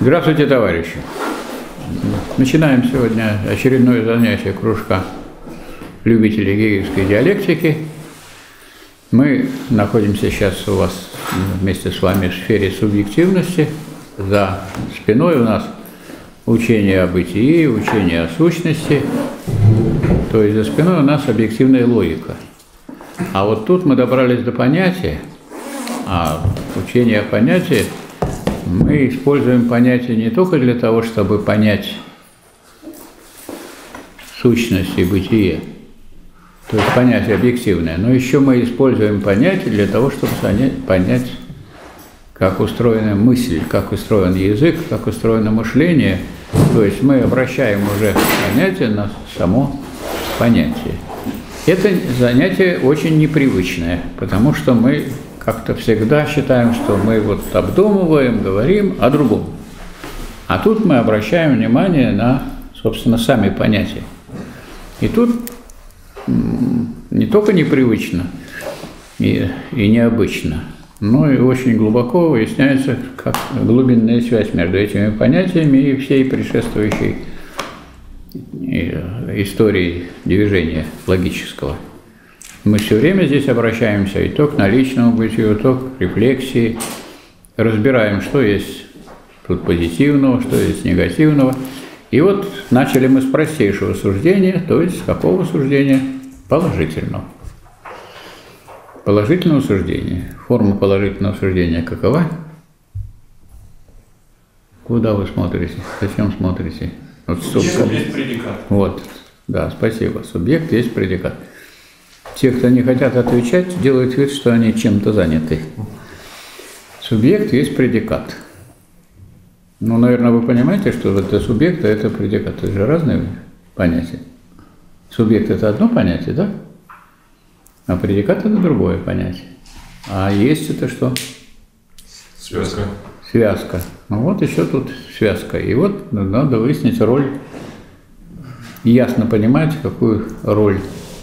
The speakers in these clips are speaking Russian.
Здравствуйте, товарищи! Начинаем сегодня очередное занятие кружка любителей гегельской диалектики. Мы находимся сейчас у вас вместе с вами в сфере субъективности. За спиной у нас учение о бытии, учение о сущности. То есть за спиной у нас объективная логика. А вот тут мы добрались до понятия, а учение о понятии мы используем понятие не только для того, чтобы понять сущность и бытие, то есть понятие объективное, но еще мы используем понятие для того, чтобы понять, как устроена мысль, как устроен язык, как устроено мышление. То есть мы обращаем уже понятие на само понятие. Это занятие очень непривычное, потому что мы как-то всегда считаем, что мы вот обдумываем, говорим о другом. А тут мы обращаем внимание на, собственно, сами понятия. И тут не только непривычно и необычно, но и очень глубоко выясняется как глубинная связь между этими понятиями и всей предшествующей историей движения логического. Мы все время здесь обращаемся и то к наличному бытию, то к рефлексии, разбираем, что есть тут позитивного, что есть негативного. И вот начали мы с простейшего суждения, то есть с какого суждения? Положительного. Положительного суждения. Форма положительного суждения какова? Куда вы смотрите? Зачем смотрите? Вот субъект есть предикат. Вот, да, спасибо. Субъект есть предикат. Те, кто не хотят отвечать, делают вид, что они чем-то заняты. Субъект есть предикат. Ну, наверное, вы понимаете, что это субъект, а это предикат. Это же разные понятия. Субъект – это одно понятие, да? А предикат – это другое понятие. А есть это что? Связка. Связка. Ну вот еще тут связка. И вот надо выяснить роль, ясно понимать, какую роль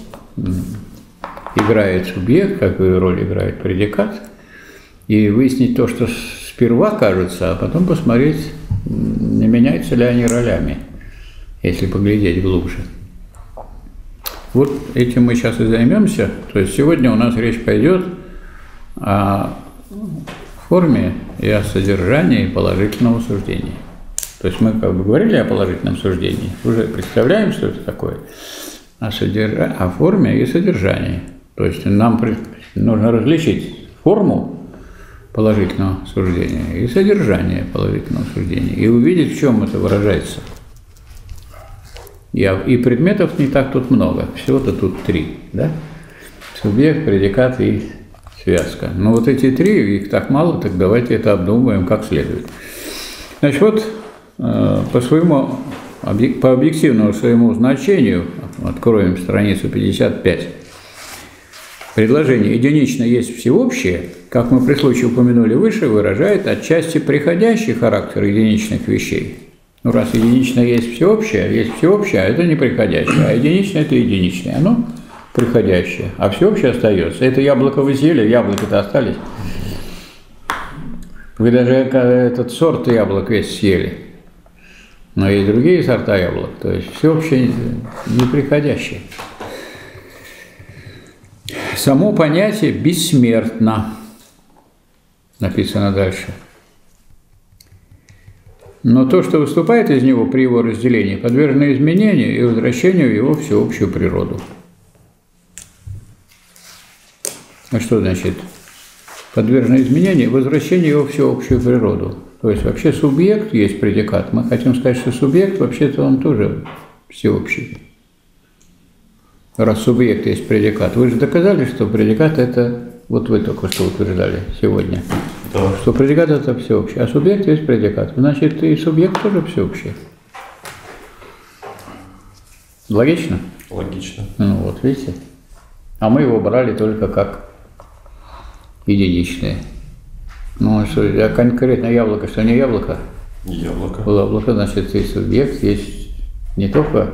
играет субъект, какую роль играет предикат, и выяснить то, что сперва кажется, а потом посмотреть, не меняются ли они ролями, если поглядеть глубже. Вот этим мы сейчас и займемся. То есть сегодня у нас речь пойдет о форме и о содержании положительного суждения. То есть мы как бы говорили о положительном суждении, уже представляем, что это такое, о форме и содержании. То есть нам нужно различить форму положительного суждения и содержание положительного суждения, и увидеть, в чем это выражается. И предметов не так тут много, всего-то тут 3, да? Субъект, предикат и связка. Но вот эти 3, их так мало, так давайте это обдумаем как следует. Значит, вот по объективному своему значению, откроем страницу 55, предложение «единично есть всеобщее», как мы при случае упомянули выше, выражает отчасти приходящий характер единичных вещей. Ну, раз единичное есть всеобщее, а это не приходящее, а единичное – это единичное, оно приходящее, а всеобщее остается. Это яблоко вы съели, яблоки-то остались. Вы даже этот сорт яблок весь съели. Но есть другие сорта яблок, то есть всеобщее неприходящее. Само понятие бессмертно, написано дальше. Но то, что выступает из него при его разделении, подвержено изменению и возвращению в его всеобщую природу. А что значит? Подвержено изменению и возвращению в его всеобщую природу. То есть вообще субъект есть предикат. Мы хотим сказать, что субъект вообще-то он тоже всеобщий. Раз субъект есть предикат. Вы же доказали, что предикат – это, вот вы только что утверждали сегодня, да, что предикат – это всеобщее, а субъект есть предикат. Значит, и субъект тоже всеобщий. Логично? Логично. Ну вот, видите? А мы его брали только как единичное. Ну, что, а конкретно яблоко, что не яблоко? Яблоко. Яблоко, значит, и субъект есть не только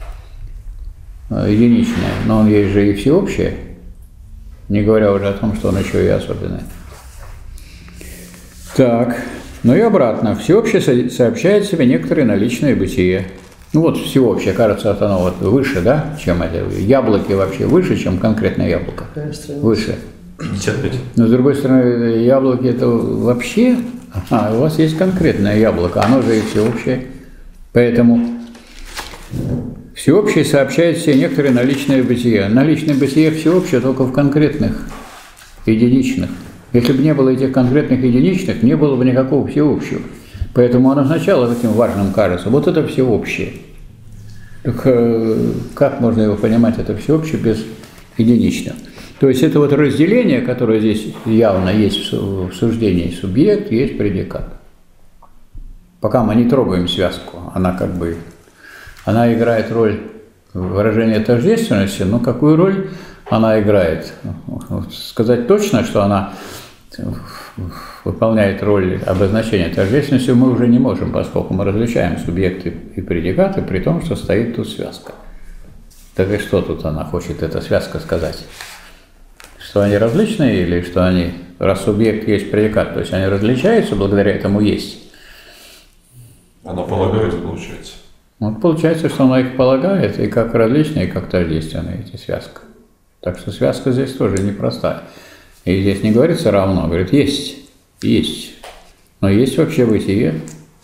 единичное, но он есть же и всеобщее, не говоря уже о том, что он еще и особенное. Так, Но и обратно. Всеобщее сообщает себе некоторые наличные бытие. Ну вот всеобщее, кажется, оно вот выше, да, чем это. Яблоки вообще выше, чем конкретное яблоко. Выше. 55. Но с другой стороны, яблоки это вообще, у вас есть конкретное яблоко, оно же и всеобщее. Поэтому всеобщее сообщает себе некоторые наличные бытия. Наличное бытие всеобщее только в конкретных, единичных. Если бы не было этих конкретных единичных, не было бы никакого всеобщего. Поэтому оно сначала таким важным кажется. Вот это всеобщее. Так как можно его понимать, это всеобщее без единичного? То есть это вот разделение, которое здесь явно есть в суждении: субъект, есть предикат. Пока мы не трогаем связку, она как бы, она играет роль выражения тождественности, но какую роль она играет? Сказать точно, что она выполняет роль обозначения тождественности, мы уже не можем, поскольку мы различаем субъекты и предикаты, при том, что стоит тут связка. Так и что тут она хочет, эта связка, сказать? Что они различные или что они, раз субъект есть предикат, то есть они различаются, благодаря этому есть? Она полагает, получается. Вот получается, что она их полагает, и как различные, и как тождественные эти связка. Так что связка здесь тоже непростая. И здесь не говорится равно, говорит есть, есть. Но есть вообще бытие.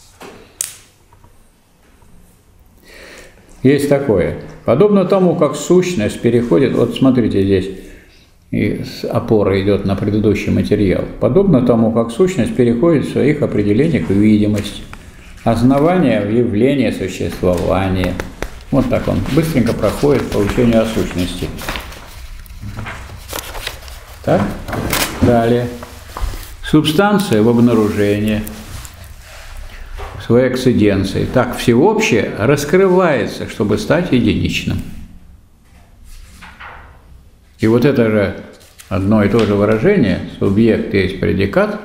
Есть такое. Подобно тому, как сущность переходит, вот смотрите здесь, и опора идет на предыдущий материал. Подобно тому, как сущность переходит в своих определениях в видимость, основание в явление существования. Вот так он быстренько проходит по учению о сущности. Так? Далее. Субстанция в обнаружении, в своей эксциденции. Так, всеобщее раскрывается, чтобы стать единичным. И вот это же одно и то же выражение, субъект есть предикат,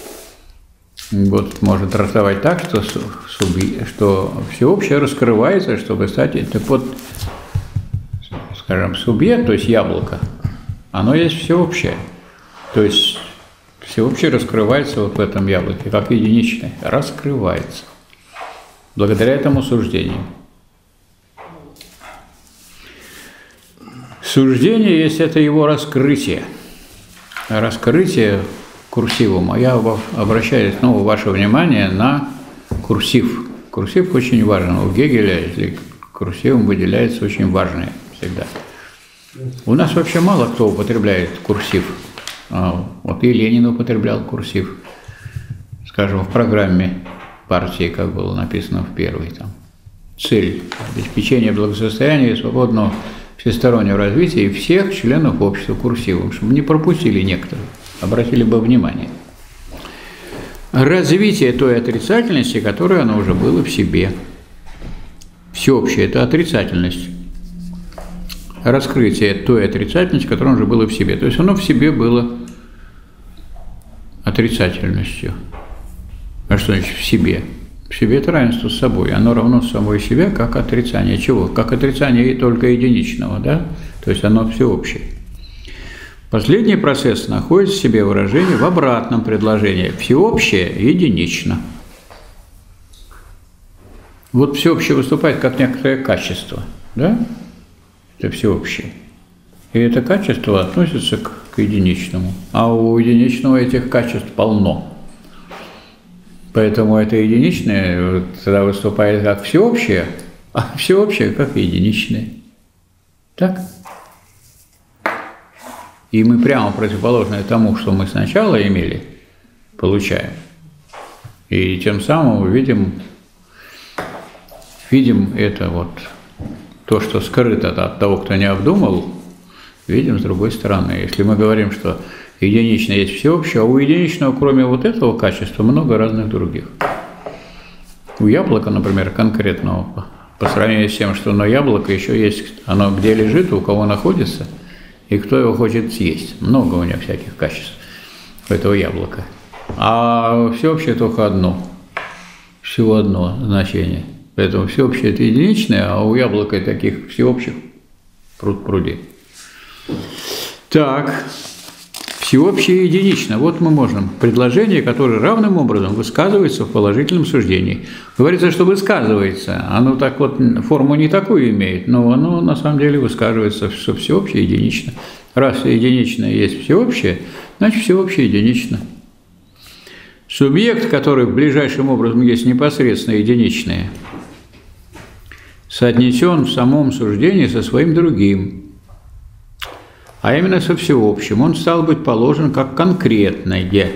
вот может трактовать так, что всеобщее раскрывается, чтобы стать, так вот, скажем, субъект, то есть яблоко, оно есть всеобщее. То есть всеобщее раскрывается вот в этом яблоке, как единичное, раскрывается. Благодаря этому суждению. Суждение есть это его раскрытие. Раскрытие курсивом. А я обращаю снова ваше внимание на курсив. Курсив очень важен. У Гегеля, если курсивом выделяется очень важное всегда. У нас вообще мало кто употребляет курсив. Вот и Ленин употреблял курсив. Скажем, в программе партии, как было написано в первой. Там. Цель – обеспечение благосостояния и свободного всестороннего развития всех членов общества курсивом, чтобы не пропустили некоторые, обратили бы внимание. Развитие той отрицательности, которая оно уже было в себе. Всеобщее – это отрицательность. Раскрытие той отрицательности, которая уже было в себе. То есть оно в себе было отрицательностью. А что значит в себе? В себе это равенство с собой. Оно равно самой себе, как отрицание чего? Как отрицание только единичного, да? То есть оно всеобщее. Последний процесс находит в себе выражение в обратном предложении. Всеобщее единично. Вот всеобщее выступает как некоторое качество, да? Это всеобщее. И это качество относится к единичному. А у единичного этих качеств полно. Поэтому это единичное тогда выступает как всеобщее, а всеобщее как единичное. Так? И мы прямо противоположное тому, что мы сначала имели, получаем. И тем самым видим это вот, то, что скрыто от того, кто не обдумал, видим с другой стороны. Если мы говорим, что единичное есть всеобщее, а у единичного, кроме вот этого качества, много разных других. У яблока, например, конкретного, по сравнению с тем, что на яблоко еще есть, оно где лежит, у кого находится, и кто его хочет съесть. Много у него всяких качеств у этого яблока. А всеобщее только одно, всего одно значение. Поэтому всеобщее – это единичное, а у яблока таких всеобщих пруд-пруди. Так. Всеобщее и единично. Вот мы можем. Предложение, которое равным образом высказывается в положительном суждении. Говорится, что высказывается. Оно так вот форму не такую имеет, но оно на самом деле высказывается, что всеобщее и единично. Раз единичное есть всеобщее, значит всеобщее и единично. Субъект, который ближайшим образом есть непосредственно единичное, соотнесен в самом суждении со своим другим, а именно со всеобщим. Он стал быть положен как конкретное.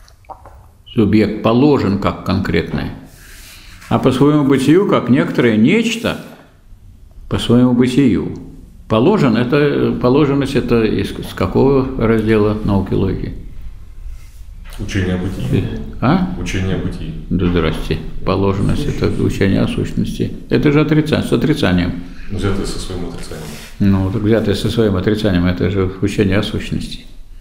Субъект положен как конкретное. А по своему бытию как некоторое нечто по своему бытию. Положенность это из какого раздела науки логики? Учение о бытии. Учение о бытии. Да здрасте. Положенность – это учение о сущности. Это же отрицание, с отрицанием. Взятое со своим отрицанием. Ну, так взятое со своим отрицанием – это же учение о сущности.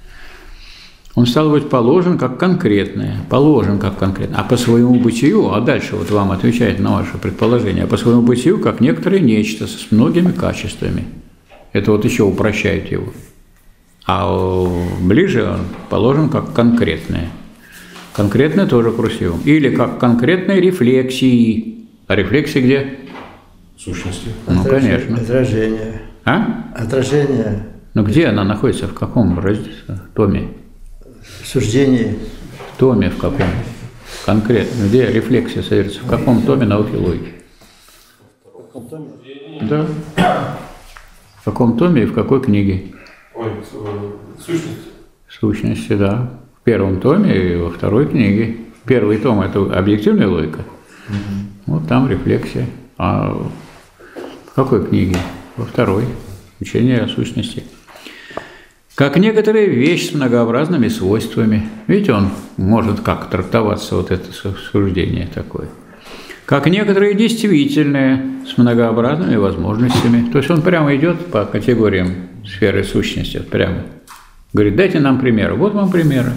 Он стал быть положен как конкретное. А по своему бытию, а дальше вот вам отвечает на ваше предположение, а по своему бытию как некоторое нечто с многими качествами. Это вот еще упрощает его. А ближе он положен как конкретное. Конкретное тоже красиво. Или как конкретные рефлексии. А рефлексии где? Сущности. Ну, конечно. Отражение. Отражение. Ну, где она находится? В каком томе? Суждение. В томе в каком? Конкретно. Где рефлексия содержится? В каком томе науки логики? В каком томе? Да. В каком томе и в какой книге? Сущности. Сущности, да. В первом томе и во второй книге. Первый том – это объективная логика. Вот там рефлексия. А в какой книге? Во второй. Учение о сущности. Как некоторая вещь с многообразными свойствами. Видите, он может как трактоваться, вот это суждение такое. Как некоторые действительные с многообразными возможностями. То есть он прямо идет по категориям сферы сущности. Прямо. Говорит, дайте нам примеры. Вот вам примеры.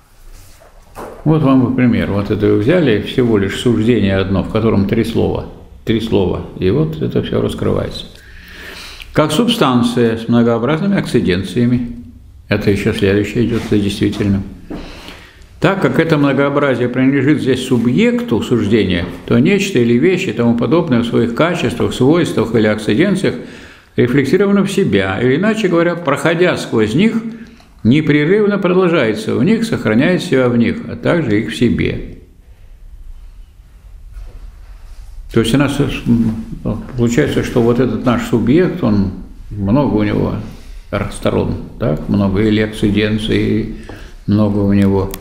Вот вам и пример. Вот это вы взяли всего лишь суждение одно, в котором три слова. И вот это все раскрывается. Как субстанция с многообразными акциденциями. Это еще следующее идет за действительным. Так как это многообразие принадлежит здесь субъекту суждения, то нечто или вещи и тому подобное в своих качествах, свойствах или акциденциях рефлексировано в себя, или, иначе говоря, проходя сквозь них, непрерывно продолжается в них, сохраняет себя в них, а также их в себе. То есть у нас получается, что вот этот наш субъект, он много у него сторон, так? Много или акциденций, много у него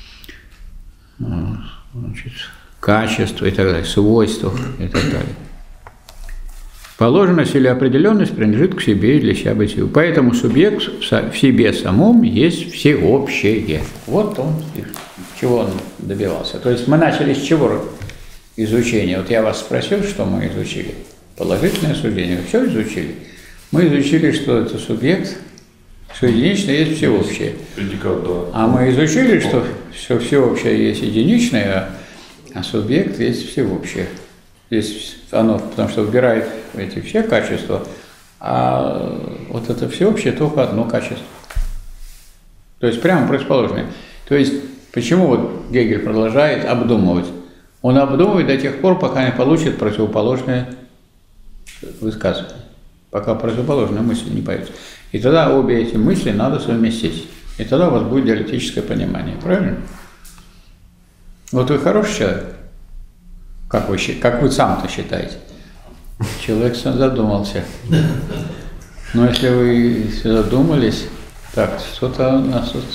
качеств и так далее, свойств и так далее. Положенность или определенность принадлежит к себе и для себя бытию. Поэтому субъект в себе самом есть всеобщее. Вот он, чего он добивался. То есть мы начали с чего изучения? Вот я вас спросил, что мы изучили. Положительное суждение. Вы все изучили? Мы изучили, что это субъект, что единичное есть всеобщее. А мы изучили, что все всеобщее есть единичное, а субъект есть всеобщее. Здесь оно, потому что выбирает эти все качества, а вот это всеобщее только одно качество. То есть прямо противоположное. То есть почему вот Гегель продолжает обдумывать? Он обдумывает до тех пор, пока не получит противоположное высказывание, пока противоположная мысль не появится. И тогда обе эти мысли надо совместить. И тогда у вас будет диалектическое понимание. Правильно? Вот вы хороший человек. Как вы сам-то считаете? Человек сам задумался. Но если вы задумались, так, что-то у нас тут...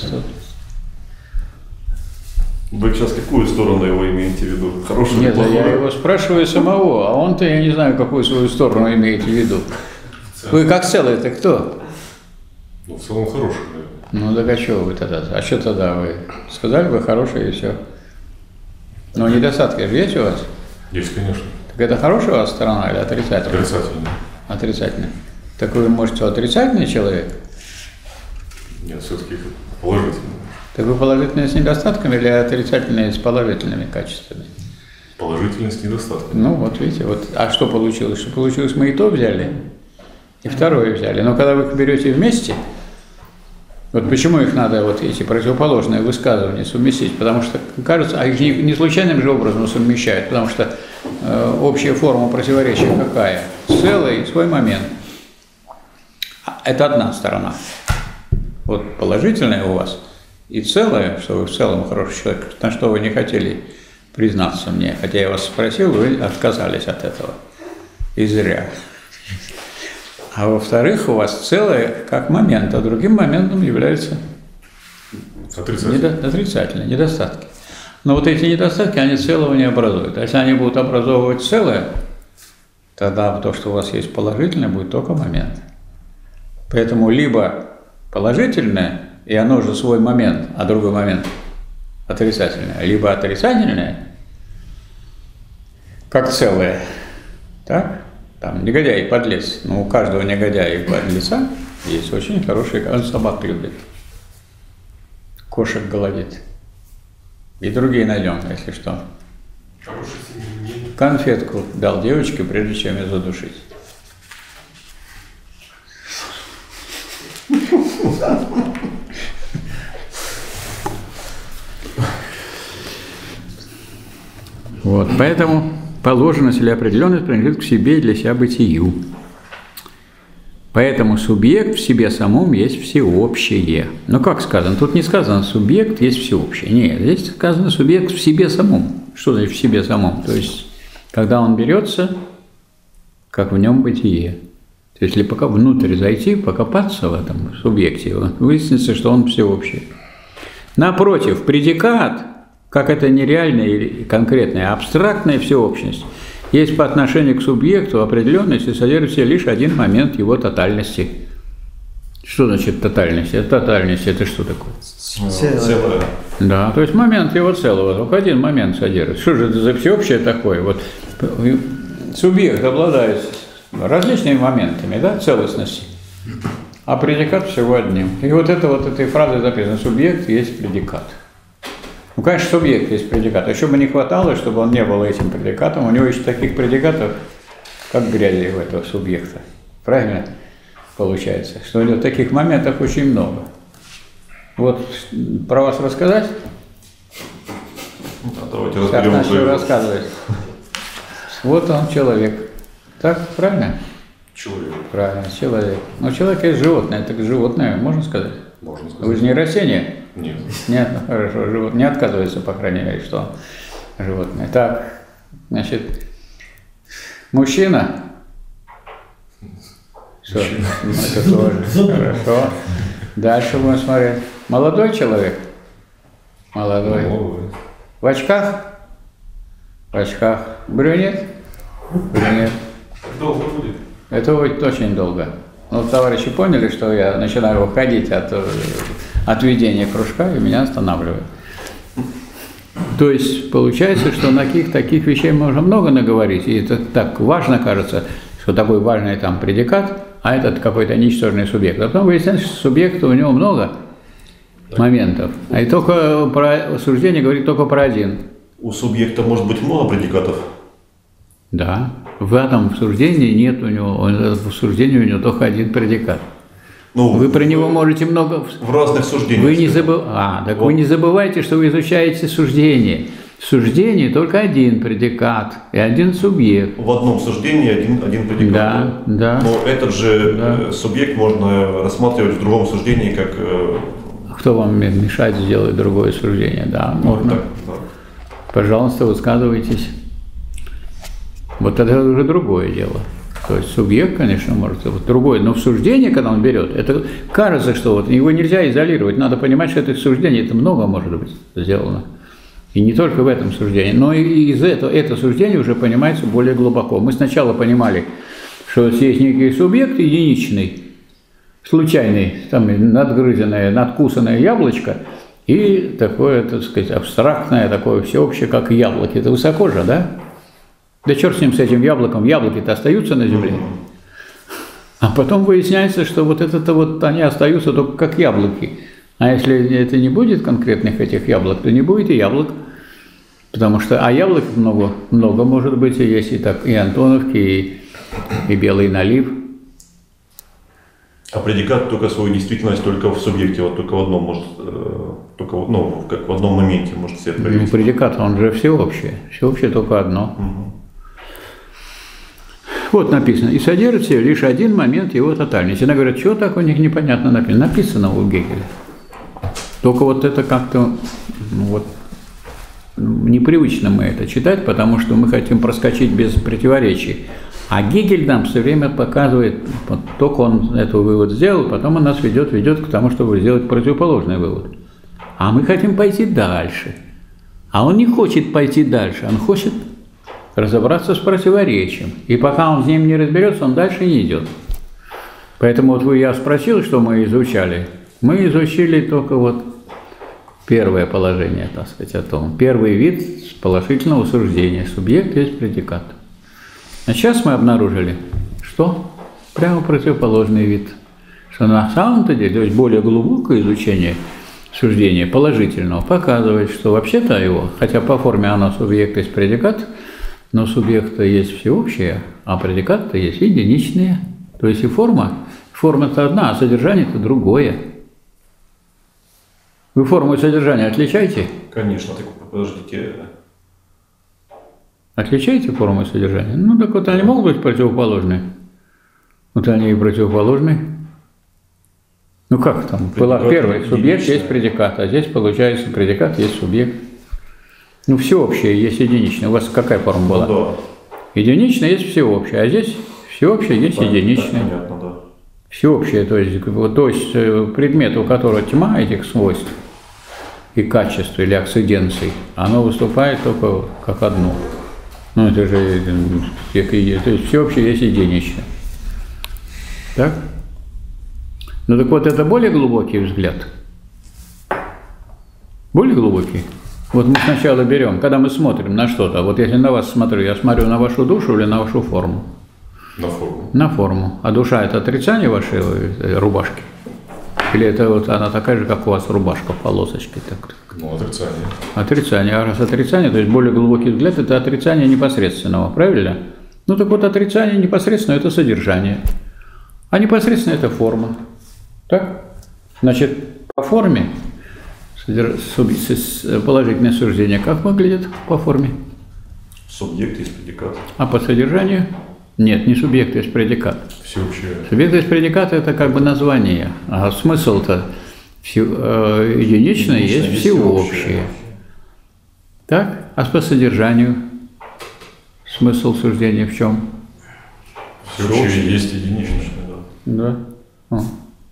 Вы сейчас какую сторону его имеете в виду? Хорошую или плохую? Нет, я его спрашиваю самого, а он-то, я не знаю, какую свою сторону имеете в виду. Вы как целый-то кто? Ну, в целом хороший, наверное. Ну, так а что вы тогда? А что тогда вы? Сказали бы хорошее и все. Но недостатки же есть у вас? Есть, конечно. Так это хорошая у вас сторона или отрицательная? Отрицательная. Отрицательная. Так вы, может, отрицательный человек? Нет, все-таки положительный. Так вы положительные с недостатками или отрицательные с положительными качествами? Положительный с недостатками. Ну, вот видите, вот. А что получилось? Что получилось, мы и то взяли, и второе взяли. Но когда вы их берете вместе, Вот почему их надо, вот эти противоположные высказывания совместить? Потому что, кажется, а их не случайным же образом совмещают, потому что общая форма противоречия какая? Целый свой момент. Это одна сторона. Вот положительная у вас и целое, что вы в целом хороший человек, на что вы не хотели признаться мне, хотя я вас спросил, вы отказались от этого. И зря. А во-вторых, у вас целое как момент, а другим моментом являются отрицательные недостатки. Но вот эти недостатки, они целого не образуют. А если они будут образовывать целое, тогда то, что у вас есть положительное, будет только момент. Поэтому либо положительное, и оно же свой момент, а другой момент отрицательное, либо отрицательное, как целое, так? Там негодяй и подлец. Но у каждого негодяя и подлеца есть очень хороший, он собак любит, кошек голодит. И другие найдем, если что. Конфетку дал девочке, прежде чем ее задушить. Вот, поэтому положенность или определенность принадлежит к себе и для себя бытию. Поэтому субъект в себе самом есть всеобщее. Но как сказано? Тут не сказано субъект есть всеобщее. Нет, здесь сказано субъект в себе самом. Что значит в себе самом? То есть, когда он берется, как в нем бытие. То есть, если пока внутрь зайти, покопаться в этом субъекте, выяснится, что он всеобщий. Напротив, предикат, как это нереальная или конкретная, а абстрактная всеобщность, есть по отношению к субъекту определенность и содержит в себе лишь один момент его тотальности. Что значит тотальность? Тотальность – это что такое? Целое. Да, то есть момент его целого, только один момент содержит. Что же это за всеобщее такое? Вот субъект обладает различными моментами, да, целостности, а предикат всего одним. И вот этой фразой записано: субъект есть предикат. Ну, конечно, субъект есть предикат. Еще бы не хватало, чтобы он не был этим предикатом. У него еще таких предикатов, как грязи у этого субъекта. Правильно получается? Что у него таких моментов очень много. Вот про вас рассказать? Давайте как начал рассказывать. Вот он человек. Так, правильно? Человек. Правильно, человек. Но человек есть животное. Так животное, можно сказать? Можно сказать. Вы же не растение? Нет. Нет, ну хорошо, живот не отказывается, по крайней мере, что животное. Так, значит, мужчина. Что? Это тоже. Хорошо. Дальше будем смотреть. Молодой человек? Молодой. В очках? В очках. Брюнет? Брюнет. Долго будет? Это будет очень долго. Ну, товарищи поняли, что я начинаю уходить от ведения кружка, и меня останавливают. То есть получается, что на таких вещей можно много наговорить, и это так важно кажется, что такой важный там предикат, а этот какой-то ничтожный субъект. А потом выясняется, что субъекта у него много моментов, а и только про суждение говорит только про один. У субъекта может быть много предикатов? Да. В этом суждении нет у него, в суждении у него только один предикат. Ну, вы про него можете много... В разных суждениях. Вы не вот. Вы не забывайте, что вы изучаете суждение. В суждении только один предикат и один субъект. В одном суждении один предикат. Да, да. Но этот же субъект можно рассматривать в другом суждении как... Кто вам мешает сделать другое суждение? Да, можно. Так, да. Пожалуйста, высказывайтесь. Вот это уже другое дело. То есть субъект, конечно, может быть другое, но в суждении, когда он берет, это кажется, что вот его нельзя изолировать, надо понимать, что это суждение, это много может быть сделано. И не только в этом суждении, но и из этого это суждение уже понимается более глубоко. Мы сначала понимали, что есть некий субъект единичный, случайный, там надгрызенное, надкусанное яблочко, и такое, так сказать, абстрактное, такое всеобщее, как яблоки. Это высоко же, да? Да черт с ним, с этим яблоком, яблоки-то остаются на земле. А потом выясняется, что вот это-то вот они остаются только как яблоки. А если это не будет конкретных этих яблок, то не будет и яблок. Потому что, а яблок много может быть, и есть и так, и антоновки, и белый налив. А предикат только свою действительность только в субъекте, вот только в одном может, только, ну, как в одном моменте может себя проявить. Ну, предикат, он же всеобщее. Всеобщее только одно. Угу. Вот написано, и содержит в себе лишь один момент его тотальности. Она говорит, что так у них непонятно написано? Написано у Гегеля. Только вот это как-то, ну, вот, непривычно мы это читать, потому что мы хотим проскочить без противоречий. А Гегель нам все время показывает, вот, только он этот вывод сделал, потом он нас ведет к тому, чтобы сделать противоположный вывод. А мы хотим пойти дальше. А он не хочет пойти дальше, он хочет разобраться с противоречием. И пока он с ним не разберется, он дальше не идет. Поэтому вот я спросил, что мы изучали. Мы изучили только вот первое положение, так сказать, о том. Первый вид положительного суждения. Субъект есть предикат. А сейчас мы обнаружили, что прямо противоположный вид. Что на самом-то деле, то есть более глубокое изучение суждения положительного показывает, что вообще-то его, хотя по форме оно субъект есть предикат, но субъект-то есть всеобщее, а предикат-то есть единичное. То есть и форма-то одна, а содержание-то другое. Вы форму и содержание отличаете? Конечно, так подождите. Отличаете форму и содержание? Ну, так вот они могут быть противоположны. Вот они и противоположны. Ну как там? Первый субъект есть предикат, а здесь получается предикат есть субъект. Ну, всеобщее есть единичное. У вас какая форма была? Ну, да. Единичное есть всеобщее, а здесь всеобщее есть единичное. Понятно, да. Всеобщее, то есть предмет, у которого тьма этих свойств и качеств или акциденций, оно выступает только как одно. Ну, это же, то есть всеобщее есть единичное. Так? Ну, так вот, это более глубокий взгляд. Более глубокий. Вот мы сначала берем, когда мы смотрим на что-то, вот если на вас смотрю, я смотрю на вашу душу или на вашу форму? На форму. На форму. А душа – это отрицание вашей рубашки? Или это вот она такая же, как у вас рубашка, полосочки? Так? Ну, отрицание. Отрицание. А раз отрицание, то есть более глубокий взгляд – это отрицание непосредственного, правильно? Ну так вот, отрицание непосредственного – это содержание, а непосредственно – это форма. Так? Значит, по форме положительное суждение как выглядит по форме? Субъект есть предикат. А по содержанию? Нет, не субъект есть предикат. Всеобщее. Субъект есть предикат – это как бы название, а смысл-то единичное есть всеобщее. Так? А по содержанию смысл суждения в чем? Всеобщее есть единичное, да. Да.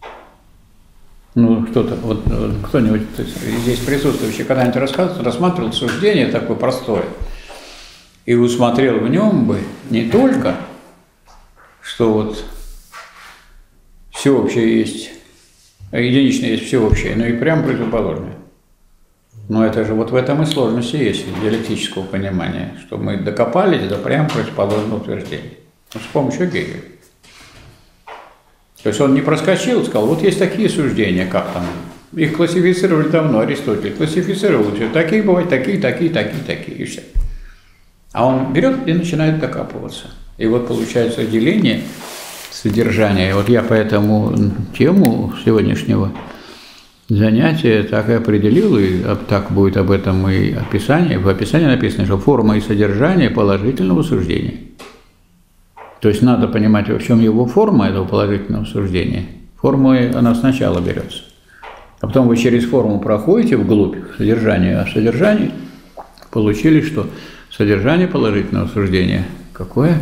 Ну, кто-нибудь здесь присутствующий когда-нибудь рассматривал суждение такое простое и усмотрел в нем бы не только, что вот всеобщее есть, единичное есть всеобщее, но и прям противоположное. Но это же вот в этом и сложности есть диалектического понимания, что мы докопались до прям противоположного утверждения. Ну, с помощью Гегеля. То есть он не проскочил, сказал, вот есть такие суждения, как там, их классифицировали давно, Аристотель классифицировал, все, такие бывают, такие, и все. А он берет и начинает докапываться. И вот получается деление содержания. И вот я поэтому тему сегодняшнего занятия так и определил, и так будет об этом и описание. В описании написано, что форма и содержание положительного суждения. То есть надо понимать, в чем его форма этого положительного суждения. Форма, она сначала берется. А потом вы через форму проходите вглубь содержания, а в содержании получили, что содержание положительного суждения какое?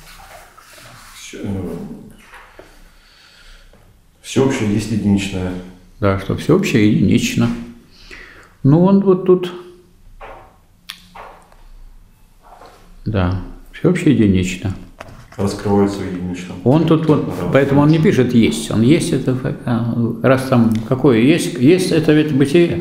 Всеобщее есть единичное. Да, что всеобщее единично. Ну, он вот тут, да, всеобщее единично. Раскрывается в единичном. Он тут вот, поэтому он не пишет «есть». Он «есть» это, раз там какое «есть», «есть» это ведь бытие.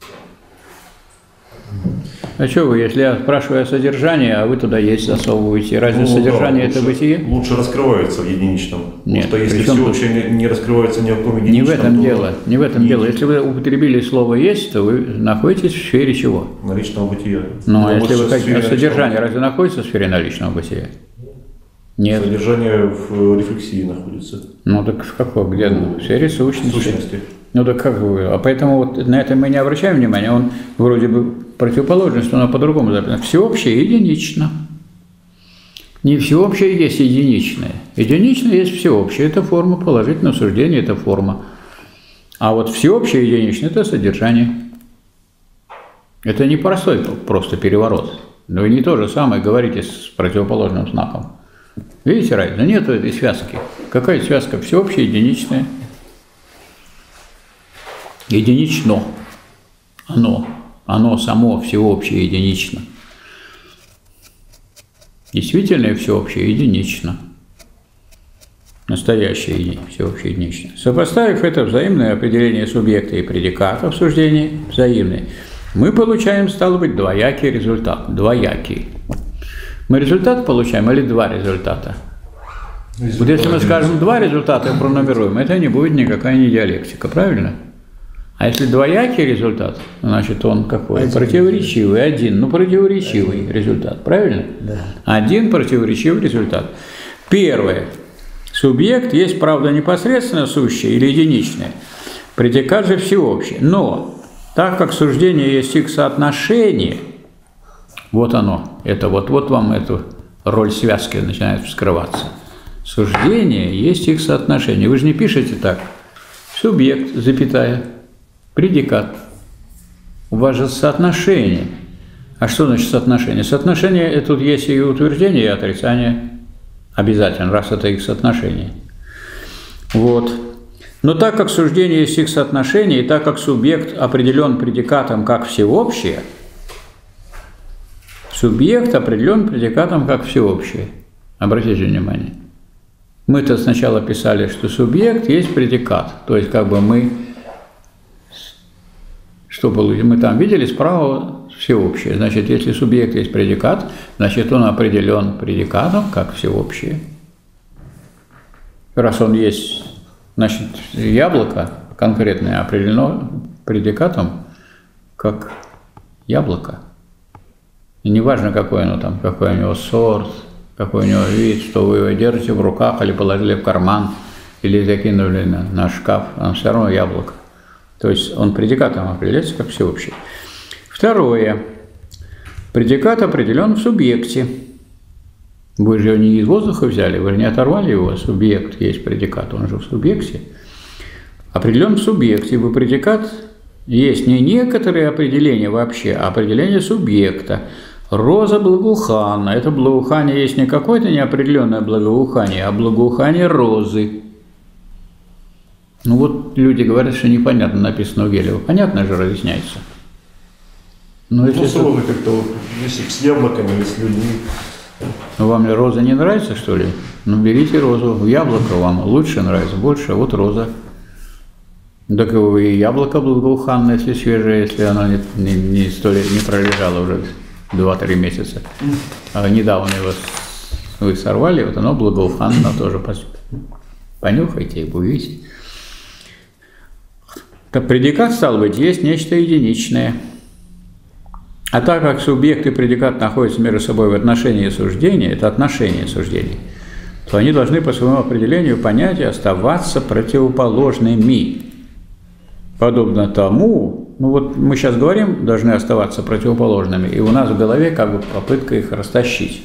А что вы, если я спрашиваю о содержании, а вы туда «есть» засовываете, разве содержание это бытие? Лучше раскрывается в единичном. Нет, потому что если всеобщее не раскрывается ни в каком единичном, не в этом дело, не в этом дело. Если вы употребили слово «есть», то вы находитесь в сфере чего? Наличного бытия. Ну, а если вы хотите содержание, разве находится в сфере наличного бытия? Нет. Содержание в рефлексии находится. Ну так в какой? Где? В сфере сущности. Сущности. Ну так как вы? А поэтому вот на это мы не обращаем внимания. Он вроде бы противоположность, но по-другому записано. Всеобщее единично. Не всеобщее есть единичное. Единичное есть всеобщее. Это форма положительного суждения, это форма. А вот всеобщее единичное – это содержание. Это не простой просто переворот. Но вы не то же самое говорите с противоположным знаком. Видите разницу? Нет этой связки. Какая связка? Всеобщее, единичное. Единично. Оно само всеобщее, единично. Действительное всеобщее, единично. Настоящее всеобщее, единично. Сопоставив это взаимное определение субъекта и предиката в суждении, взаимное, мы получаем, стало быть, двоякий результат. Двоякий. Мы результат получаем или два результата? Вот если мы скажем два результата и пронумеруем, это не будет никакая не диалектика, правильно? А если двоякий результат, значит он какой? Один. Противоречивый, один. Ну, противоречивый один. Результат, правильно? Да. Один противоречивый результат. Первое. Субъект есть, правда, непосредственно сущее или единичное. Предикат же всеобщее. Но так как суждение есть их соотношение, вот оно, это вот вам эту роль связки начинает вскрываться. Суждение есть их соотношение. Вы же не пишете так. Субъект, запятая, предикат. У вас же соотношение. А что значит соотношение? Соотношение, тут есть и утверждение, и отрицание. Обязательно, раз это их соотношение. Вот. Но так как суждение есть их соотношение, и так как субъект определен предикатом как всеобщее, субъект определен предикатом как всеобщее. Обратите внимание. Мы-то сначала писали, что субъект есть предикат. То есть как бы мы, что получили? Мы там видели справа всеобщее. Значит, если субъект есть предикат, значит он определен предикатом как всеобщее. Раз он есть, значит, яблоко конкретное определено предикатом как яблоко. И неважно, какой оно там, какой у него сорт, какой у него вид, что вы его держите в руках или положили в карман, или закинули на шкаф, он все равно яблоко. То есть он предикатом определяется как всеобщий. Второе. Предикат определен в субъекте. Вы же его не из воздуха взяли, вы же не оторвали его. Субъект есть предикат, он же в субъекте. Определен в субъекте. Вы предикат есть не некоторые определения вообще, а определение субъекта. Роза благоуханна. Это благоухание есть не какое-то неопределенное благоухание, а благоухание розы. Ну вот люди говорят, что непонятно написано у Гелева. Понятно же разъясняется. Но если сложно как-то вот, если с яблоками, с людьми. Вам роза не нравится, что ли? Ну берите розу. Яблоко вам лучше нравится, больше, а вот роза. Так и яблоко благоуханное, если свежее, если оно не пролежало уже 2-3 месяца. А недавно его вы сорвали, вот оно благоуханно тоже. Понюхайте и будете. Так предикат, стало быть, есть нечто единичное. А так как субъект и предикат находятся между собой в отношении суждения, это отношение суждений, то они должны по своему определению понятия оставаться противоположными. Подобно тому, ну вот мы сейчас говорим, должны оставаться противоположными, и у нас в голове как бы попытка их растащить.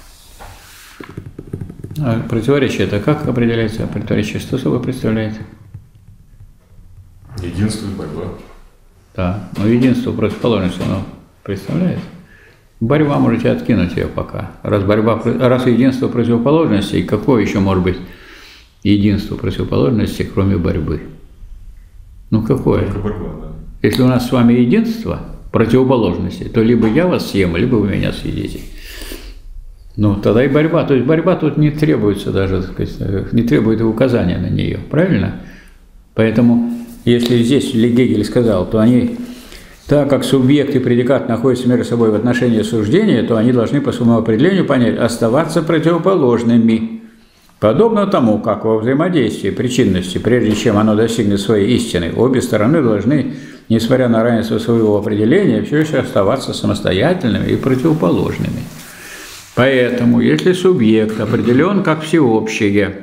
А противоречие это как определяется? Противоречие что собой представляет? Единство и борьба. Да, но единство противоположности оно представляет. Борьба можете откинуть ее пока. Раз единство противоположностей, какое еще может быть единство противоположностей, кроме борьбы? Ну какое? Борьба, да. Если у нас с вами единство противоположностей, то либо я вас съем, либо вы меня съедите. Ну тогда и борьба. То есть борьба тут не требуется даже, так сказать, не требует указания на нее. Правильно? Поэтому, если здесь Гегель сказал, то они, так как субъект и предикат находятся между собой в отношении суждения, то они должны по своему определению понять, оставаться противоположными. Подобно тому, как во взаимодействии причинности, прежде чем оно достигнет своей истины, обе стороны должны, несмотря на равенство своего определения, все еще оставаться самостоятельными и противоположными. Поэтому, если субъект определен как всеобщее,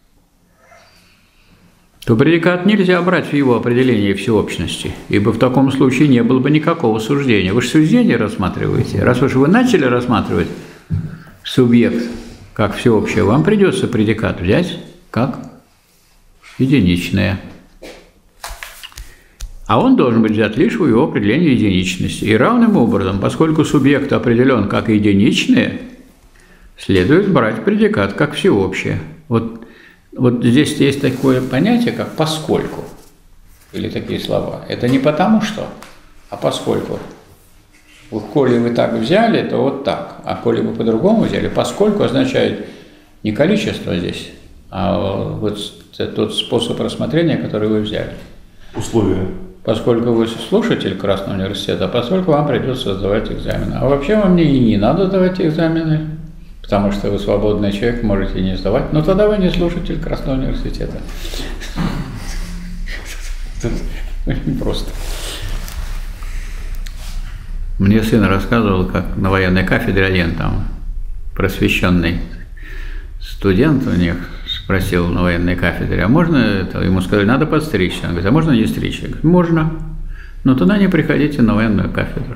то предикат нельзя брать в его определении всеобщности, ибо в таком случае не было бы никакого суждения. Вы же суждение рассматриваете. Раз уж вы начали рассматривать субъект как всеобщее, вам придется предикат взять как единичное. А он должен быть взят лишь в его определении единичности. И равным образом, поскольку субъект определен как единичное, следует брать предикат как всеобщее. Вот здесь есть такое понятие, как «поскольку», или такие слова. Это не потому что, а поскольку. Вот, коли вы так взяли, то вот так, а коли вы по-другому взяли, поскольку означает не количество здесь, а вот тот способ рассмотрения, который вы взяли. Условия. Поскольку вы слушатель Красного университета, поскольку вам придется сдавать экзамены. А вообще вам и не надо сдавать экзамены, потому что вы свободный человек, можете не сдавать, но тогда вы не слушатель Красного университета. Очень просто. Мне сын рассказывал, как на военной кафедре один там просвещенный студент у них спросил на военной кафедре, а можно это? Ему сказали, надо подстричься. Он говорит, а можно не стричься? Говорит, можно, но тогда не приходите на военную кафедру.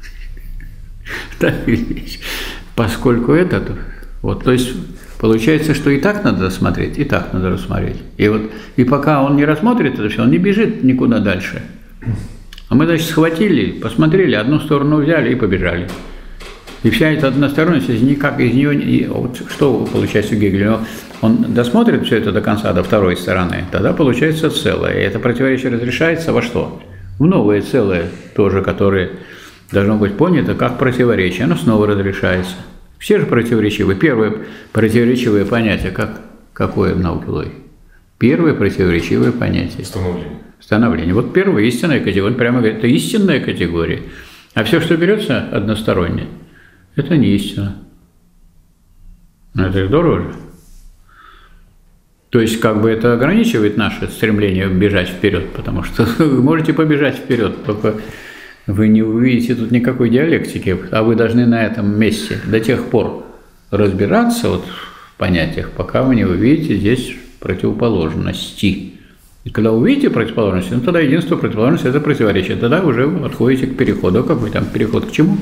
Поскольку это, вот, то есть получается, что и так надо рассмотреть, и так надо рассмотреть. И пока он не рассмотрит это все, он не бежит никуда дальше. А мы, значит, схватили, посмотрели, одну сторону взяли и побежали. И вся эта односторонность, никак из нее, вот что получается у Гегеля, он досмотрит все это до конца, до второй стороны, тогда получается целое. И это противоречие разрешается во что? В новое целое тоже, которое должно быть понято как противоречие, оно снова разрешается. Все же противоречивые. Первое противоречивое понятие, какое в науке логики? Первое противоречивое понятие. Становление. Вот первая истинная категория, он прямо говорит, это истинная категория. А все, что берется односторонне, это не истина. Но это здорово же. То есть, как бы это ограничивает наше стремление бежать вперед, потому что вы можете побежать вперед, только вы не увидите тут никакой диалектики, а вы должны на этом месте до тех пор разбираться вот в понятиях, пока вы не увидите здесь противоположности. И когда увидите противоположности, ну тогда единство противоположности – это противоречие. Тогда уже вы отходите к переходу. Какой там переход к чему?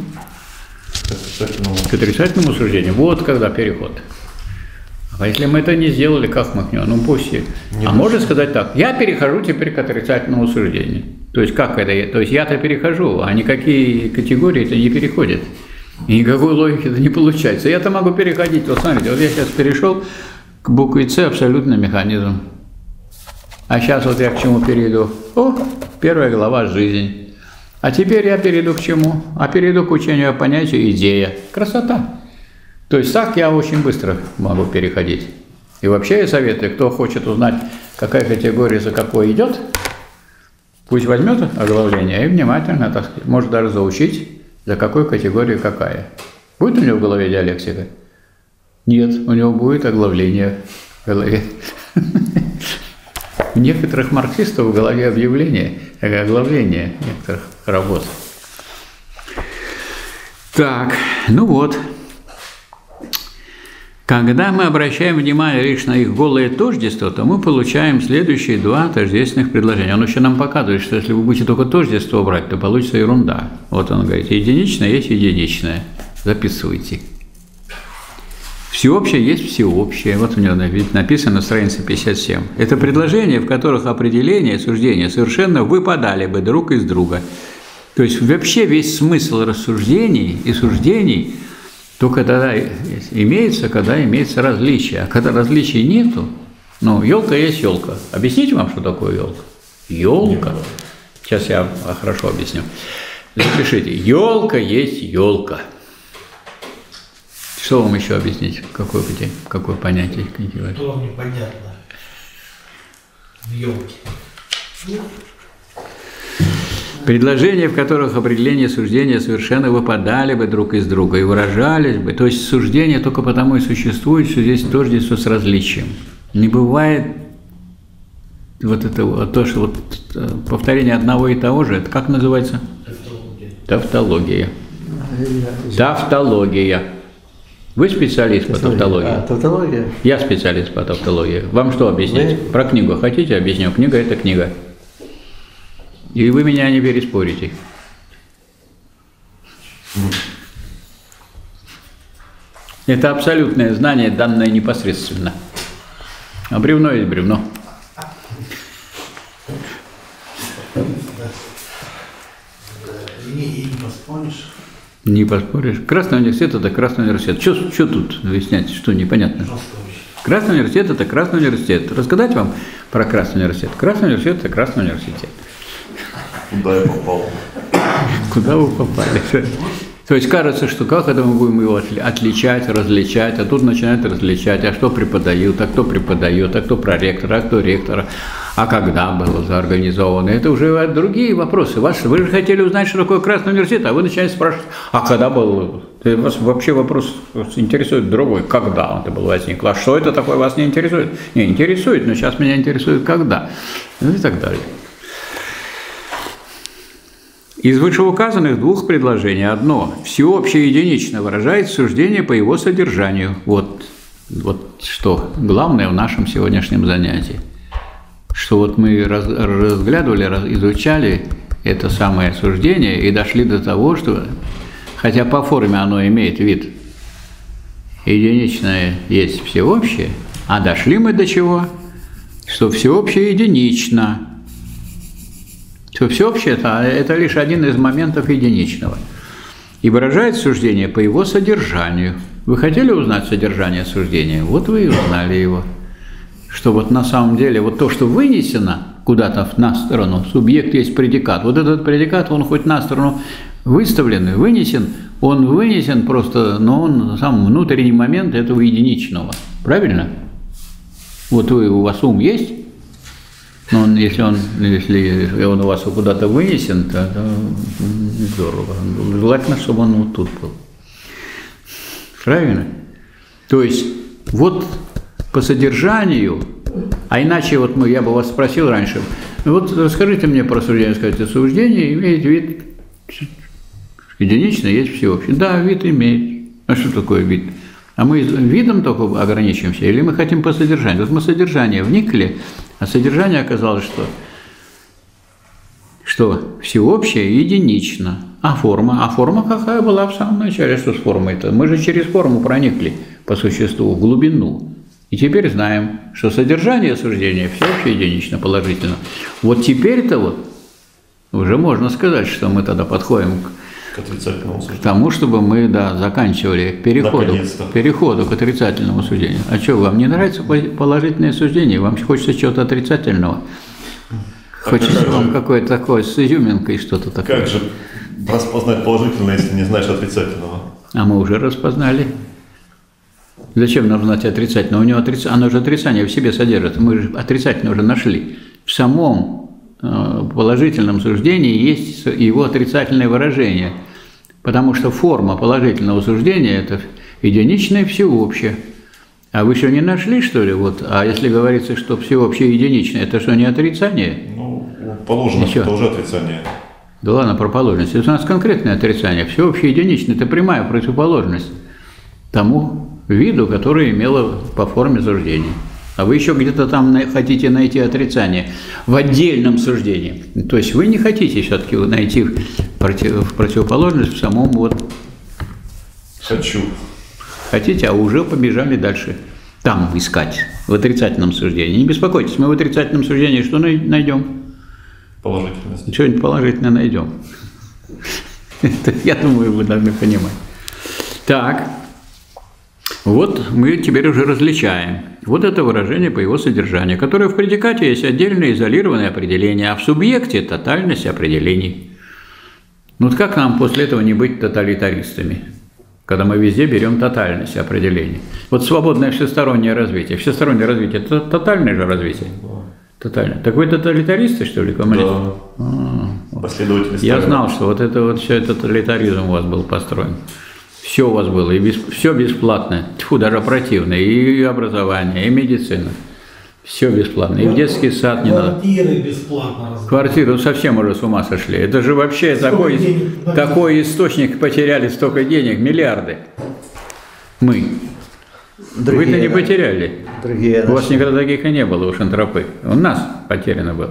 К отрицательному суждению. Вот когда переход. А если мы это не сделали, как мы к нему? Ну пусть. А можно сказать так, я перехожу теперь к отрицательному суждению. То есть как это? То есть я-то перехожу, а никакие категории-то не переходят. И никакой логики-то не получается. Я-то могу переходить. Вот смотрите, вот я сейчас перешел к букве С, абсолютный механизм. А сейчас вот я к чему перейду? О, первая глава «Жизнь». А теперь я перейду к чему? А перейду к учению о понятии «идея». Красота. То есть так я очень быстро могу переходить. И вообще я советую, кто хочет узнать, какая категория за какой идет, пусть возьмет оглавление и внимательно, так сказать, может даже заучить, за какой категорией какая. Будет у него в голове диалектика? Нет, у него будет оглавление в голове. У некоторых марксистов в голове объявление, оглавление некоторых работ. Так, ну вот. Когда мы обращаем внимание лишь на их голое тождество, то мы получаем следующие два тождественных предложения. Он еще нам показывает, что если вы будете только тождество брать, то получится ерунда. Вот он говорит, единичное есть единичное. Записывайте. Всеобщее есть всеобщее. Вот у него написано на странице 57. Это предложения, в которых определения и суждения совершенно выпадали бы друг из друга. То есть вообще весь смысл рассуждений и суждений только тогда имеется, когда имеется различие. А когда различий нету, ну, елка есть елка. Объясните вам, что такое елка? Елка. Сейчас я хорошо объясню. Запишите. Елка есть елка. Что вам еще объяснить? Какое понятие? Что вам непонятно в елке? Предложения, в которых определения и суждения совершенно выпадали бы друг из друга и выражались бы. То есть суждение только потому и существует, что здесь тождество с различием. Не бывает вот это, то, что вот повторение одного и того же, это как называется? Тавтология. Тавтология. Вы специалист по тавтологии. А, тавтология? Я специалист по тавтологии. Вам что объяснять? Про книгу хотите, объясню? Книга – это книга. И вы меня не переспорите. Это абсолютное знание, данное непосредственно. А бревно есть бревно. И не поспоришь. Не поспоришь. Красный университет – это Красный университет. Что тут выяснять, что непонятно? Красный университет – это Красный университет. Рассказать вам про Красный университет? Красный университет – это Красный университет. Куда я попал? Куда вы попали? То есть кажется, что как это мы будем его отличать, различать, а тут начинают различать, а что преподают, а кто преподает, а кто проректор, а кто ректор, а когда было заорганизовано. Это уже другие вопросы. Вы же хотели узнать, что такое Красный университет, а вы начинаете спрашивать, а когда был? Вас вообще вопрос интересует другой, когда он это был возник. А что это такое вас не интересует? Не интересует, но сейчас меня интересует когда. Ну и так далее. Из вышеуказанных двух предложений одно всеобщее единично выражает суждение по его содержанию. Вот что главное в нашем сегодняшнем занятии. Что вот мы разглядывали, изучали это самое суждение и дошли до того, что, хотя по форме оно имеет вид единичное есть всеобщее, а дошли мы до чего? Что всеобщее единично. Что всеобщее – это лишь один из моментов единичного. И выражает суждение по его содержанию. Вы хотели узнать содержание суждения? Вот вы и узнали его. Что вот на самом деле вот то, что вынесено куда-то на сторону, субъект есть предикат. Вот этот предикат, он хоть на сторону выставлен, вынесен, он вынесен просто, но он сам внутренний момент этого единичного. Правильно? Вот у вас ум есть? Но если он у вас куда-то вынесен, то это здорово. Желательно, чтобы он вот тут был. Правильно? То есть, вот по содержанию, а иначе вот я бы вас спросил раньше, вот расскажите мне про суждение, скажите, суждение имеет вид единичный, есть всеобщий. Да, вид имеет. А что такое вид? А мы видом только ограничимся, или мы хотим по содержанию? Вот мы содержание вникли, а содержание оказалось, что всеобщее единично. А форма какая была в самом начале? Что с формой-то? Мы же через форму проникли по существу, в глубину. И теперь знаем, что содержание суждения всеобщее единично, положительно. Вот теперь-то вот уже можно сказать, что мы тогда подходим к тому, чтобы мы заканчивали переходу к отрицательному суждению. А что, вам не нравится положительное суждение? Вам хочется чего-то отрицательного? Хочется вам какое-то такое с изюминкой что-то такое? Как же распознать положительное, если не знаешь отрицательного? А мы уже распознали. Зачем нам знать отрицательное? У него оно же отрицание в себе содержит. Мы же отрицательное уже нашли. В самом положительном суждении есть его отрицательное выражение, потому что форма положительного суждения – это единичное всеобщее. А вы еще не нашли, что ли? Вот, а если говорится, что всеобщее единичное, это что, не отрицание? Ну, положенность – это уже отрицание. Да ладно, про положенность. Это у нас конкретное отрицание. Всеобщее единичное – это прямая противоположность тому виду, который имело по форме суждения. А вы еще где-то там хотите найти отрицание в отдельном суждении. То есть вы не хотите все-таки найти противоположность в самом вот... Хочу. Хотите, а уже побежали дальше. Там искать, в отрицательном суждении. Не беспокойтесь, мы в отрицательном суждении что найдем? Положительность. Что-нибудь положительное найдем. Я думаю, вы должны понимать. Так. Вот мы теперь уже различаем. Вот это выражение по его содержанию, которое в предикате есть отдельное изолированное определение, а в субъекте – тотальность определений. Ну вот как нам после этого не быть тоталитаристами, когда мы везде берем тотальность определений? Вот свободное всестороннее развитие. Всестороннее развитие – это тотальное же развитие. Тотально. Так вы тоталитаристы, что ли, коммунисты? Да. Последователи. Я знал, что вот это вот все это тоталитаризм у вас был построен. Все у вас было, и все бесплатно, тьфу, даже противно, и образование, и медицина. Все бесплатно, и в детский сад не надо. Квартиры бесплатно. Квартиру совсем уже с ума сошли. Это же вообще такой источник, потеряли столько денег, миллиарды. Мы. Другие, Вы-то не потеряли. Другие У вас наши. никогда таких и не было у Шантропы. У нас потеряно было.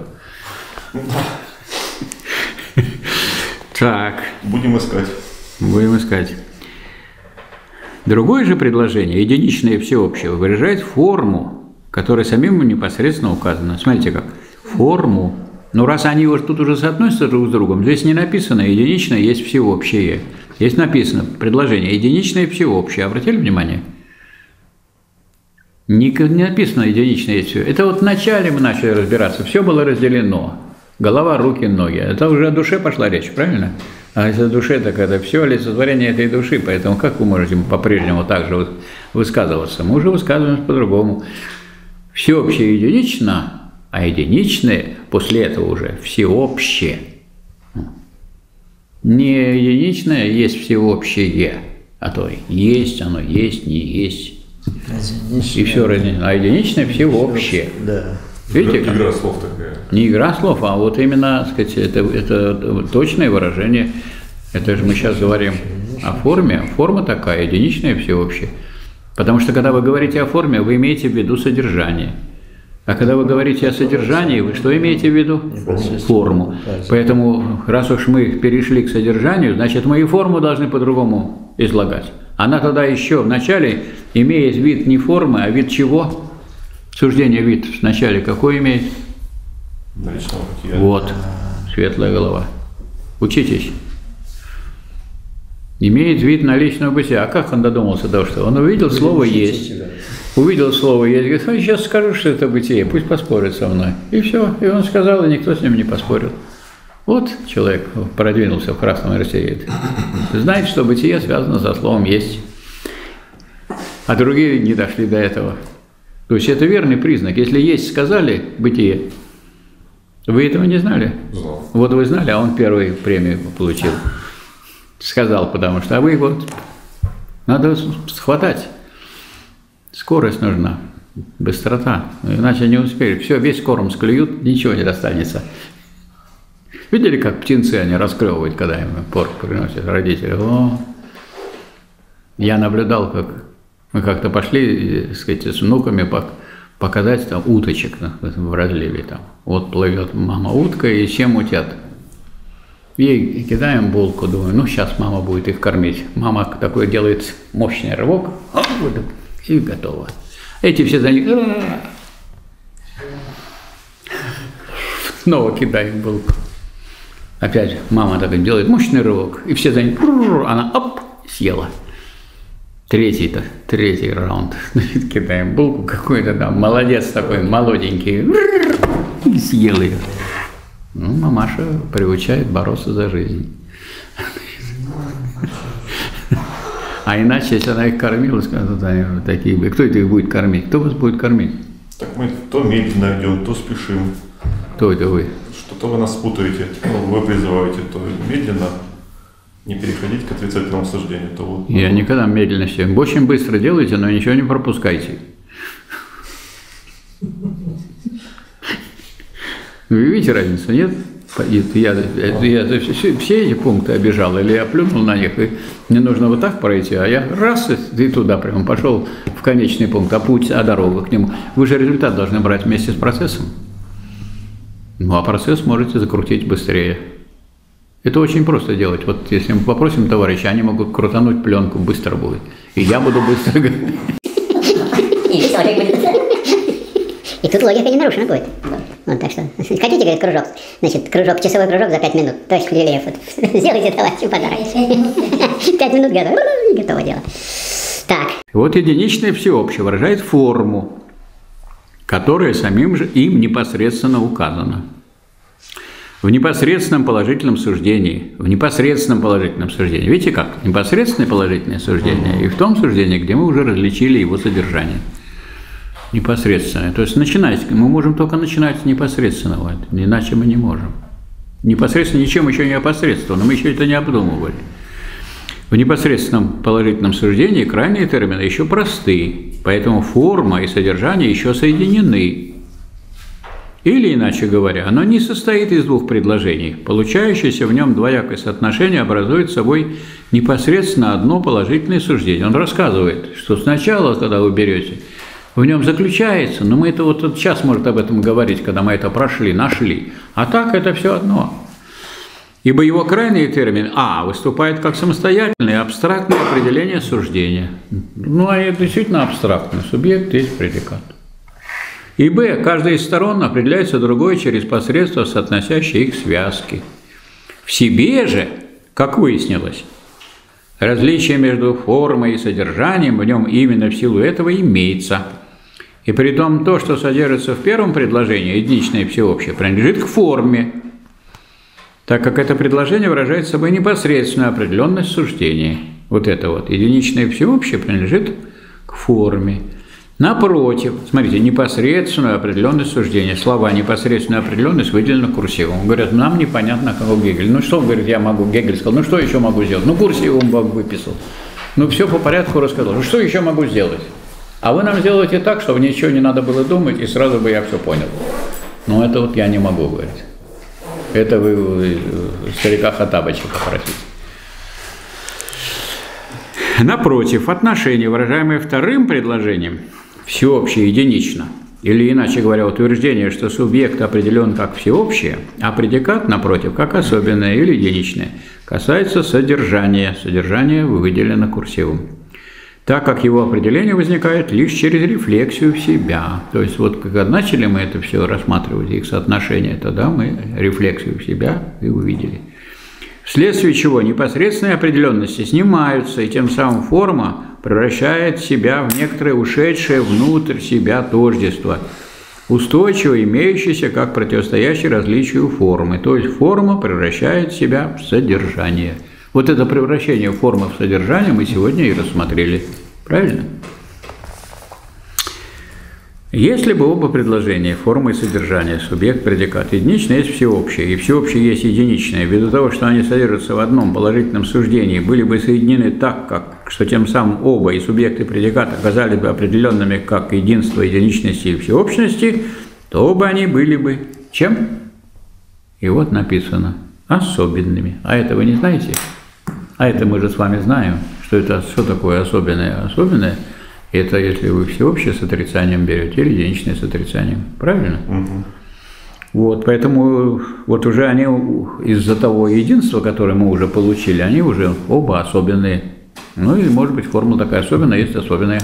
Так. Будем искать. Будем искать. Другое же предложение, единичное и всеобщее, выражает форму, которая самим непосредственно указана. Смотрите как. Форму. Но раз они тут уже соотносятся друг с другом, здесь не написано единичное, есть всеобщее. Здесь написано предложение единичное и всеобщее. Обратили внимание? Не написано единичное есть все. Это вот вначале мы начали разбираться, все было разделено. Голова, руки, ноги. Это уже о душе пошла речь, правильно? А если о душе, так это все олицетворение этой души. Поэтому как вы можете по-прежнему так же высказываться? Мы уже высказываемся по-другому. Всеобщее единично, а единичное после этого уже всеобщее. Не единичное есть всеобщее, а то есть, оно есть, не есть. И все разделено. А единичное всеобщее. Да. Видите, как? Игра слов такая. Не игра слов, а вот именно, так сказать, это точное выражение. Это же мы сейчас говорим о форме. Форма такая, единичная и всеобщая. Потому что, когда вы говорите о форме, вы имеете в виду содержание. А когда вы говорите о содержании, вы что имеете в виду? Форму. Поэтому, раз уж мы перешли к содержанию, значит, мы и форму должны по-другому излагать. Она тогда еще вначале имеет вид не формы, а вид чего? Суждение вид вначале какой имеет? Наличного бытия. Вот, светлая голова. Учитесь. Имеет вид наличного бытия. А как он додумался до того, что он увидел слово «есть». Увидел слово «есть». Говорит, ну, сейчас скажу, что это бытие, пусть поспорит со мной. И все. И он сказал, и никто с ним не поспорил. Вот человек продвинулся в красном растеряет. Знает, что бытие связано со словом «есть». А другие не дошли до этого. То есть это верный признак. Если «есть» сказали бытие, вы этого не знали? Знал. Вот вы знали, а он первую премию получил. Сказал, потому что, а вы вот надо схватать. Скорость нужна, быстрота, иначе не успели. Все, весь корм склюют, ничего не достанется. Видели, как птенцы они раскрывают, когда им порк приносят родители? О! Я наблюдал, как мы как-то пошли, так сказать, с внуками показать там уточек в разливе. Там. Вот плывет мама утка и 7 утят. Ей кидаем булку, думаю, ну сейчас мама будет их кормить. Мама такой делает мощный рывок, и готово. Эти все за ней. Снова кидаем булку. Опять мама так делает мощный рывок, и все за ней. Она оп, съела. Третий раунд. Кидаем булку, какой-то там молодец такой, молоденький. И съел ее. Ну, мамаша приучает бороться за жизнь. А иначе, если она их кормила, скажут, они такие, кто это их будет кормить? Кто вас будет кормить? Так мы то медленно идем, то спешим. Кто это вы? Что-то вы нас путаете, вы призываете, то медленно не переходить к отрицательному суждению. То вот, Я никогда медленно все. Очень быстро делайте, но ничего не пропускайте. Вы видите разницу, нет? Я все эти пункты обижал, или я плюнул на них, и мне нужно вот так пройти, а я раз и туда прямо пошел в конечный пункт, а путь, а дорога к нему. Вы же результат должны брать вместе с процессом. Ну, а процесс можете закрутить быстрее. Это очень просто делать. Вот если мы попросим товарища, они могут крутануть пленку, быстро будет. И я буду быстро говорить. И тут логика не нарушена будет. Вот, так что, хотите, говорит, кружок? Значит, часовой кружок за 5 минут. Товарищ Клюлеев, вот, сделайте товарищу подарок. 5 минут готово дело. Так. Вот единичное всеобщее выражает форму, которая самим же им непосредственно указана. В непосредственном положительном суждении. Видите как? Непосредственное положительное суждение и в том суждении, где мы уже различили его содержание. Непосредственное. То есть начинать, мы можем только начинать с непосредственного, иначе мы не можем. Непосредственно ничем еще не опосредственно, мы еще это не обдумывали. В непосредственном положительном суждении крайние термины еще просты, поэтому форма и содержание еще соединены. Или, иначе говоря, оно не состоит из двух предложений. Получающееся в нем двоякое соотношение образует собой непосредственно одно положительное суждение. Он рассказывает, что сначала, когда вы берете, в нем заключается, но мы это вот сейчас может об этом говорить, когда мы это прошли, нашли, а так это все одно. Ибо его крайний термин «а» выступает как самостоятельное абстрактное определение суждения. Ну, а это действительно абстрактный субъект, есть предикат. И «б» каждая из сторон определяется другой через посредство соотносящей их связки. В себе же, как выяснилось, различие между формой и содержанием в нем именно в силу этого имеется. И при том то, что содержится в первом предложении, единичное и всеобщее, принадлежит к форме, так как это предложение выражает собой непосредственную определенность суждения. Вот это вот, единичное и всеобщее принадлежит к форме. Напротив, смотрите, непосредственную определенность суждения. Слова «непосредственную определенность» выделены курсивом. Говорят, нам непонятно, как у Гегеля. Ну что, говорит, я могу, Гегель сказал, ну что еще могу сделать? Ну курсивом выписал. Ну все по порядку рассказал. Ну что еще могу сделать? А вы нам сделаете так, чтобы ничего не надо было думать, и сразу бы я все понял. Но это вот я не могу, говорить. Это вы старика Хаттабыча попросите. Напротив, отношение, выражаемое вторым предложением, всеобщее, единично, или, иначе говоря, утверждение, что субъект определен как всеобщее, а предикат, напротив, как особенное или единичное, касается содержания. Содержание выделено курсивом, так как его определение возникает лишь через рефлексию в себя. То есть вот когда начали мы это все рассматривать, их соотношение, тогда мы рефлексию в себя и увидели. Вследствие чего непосредственные определенности снимаются, и тем самым форма превращает себя в некоторое ушедшее внутрь себя тождество, устойчиво имеющееся как противостоящее различию формы. То есть форма превращает себя в содержание. Вот это превращение формы в содержание мы сегодня и рассмотрели. Правильно? Если бы оба предложения, форма и содержание, субъект, предикат, единичное есть всеобщее, и всеобщее есть единичное, ввиду того, что они содержатся в одном положительном суждении, были бы соединены так, что тем самым оба, и субъект, и предикат, оказались бы определенными как единство единичности и всеобщности, то оба они были бы чем? И вот написано особенными. А это вы не знаете? А это мы же с вами знаем, что такое особенное. Особенное – это если вы всеобщее с отрицанием берете или единичное с отрицанием. Правильно? Угу. Вот, поэтому вот уже они из-за того единства, которое мы уже получили, они уже оба особенные. Ну и может быть формула такая особенная, есть особенная,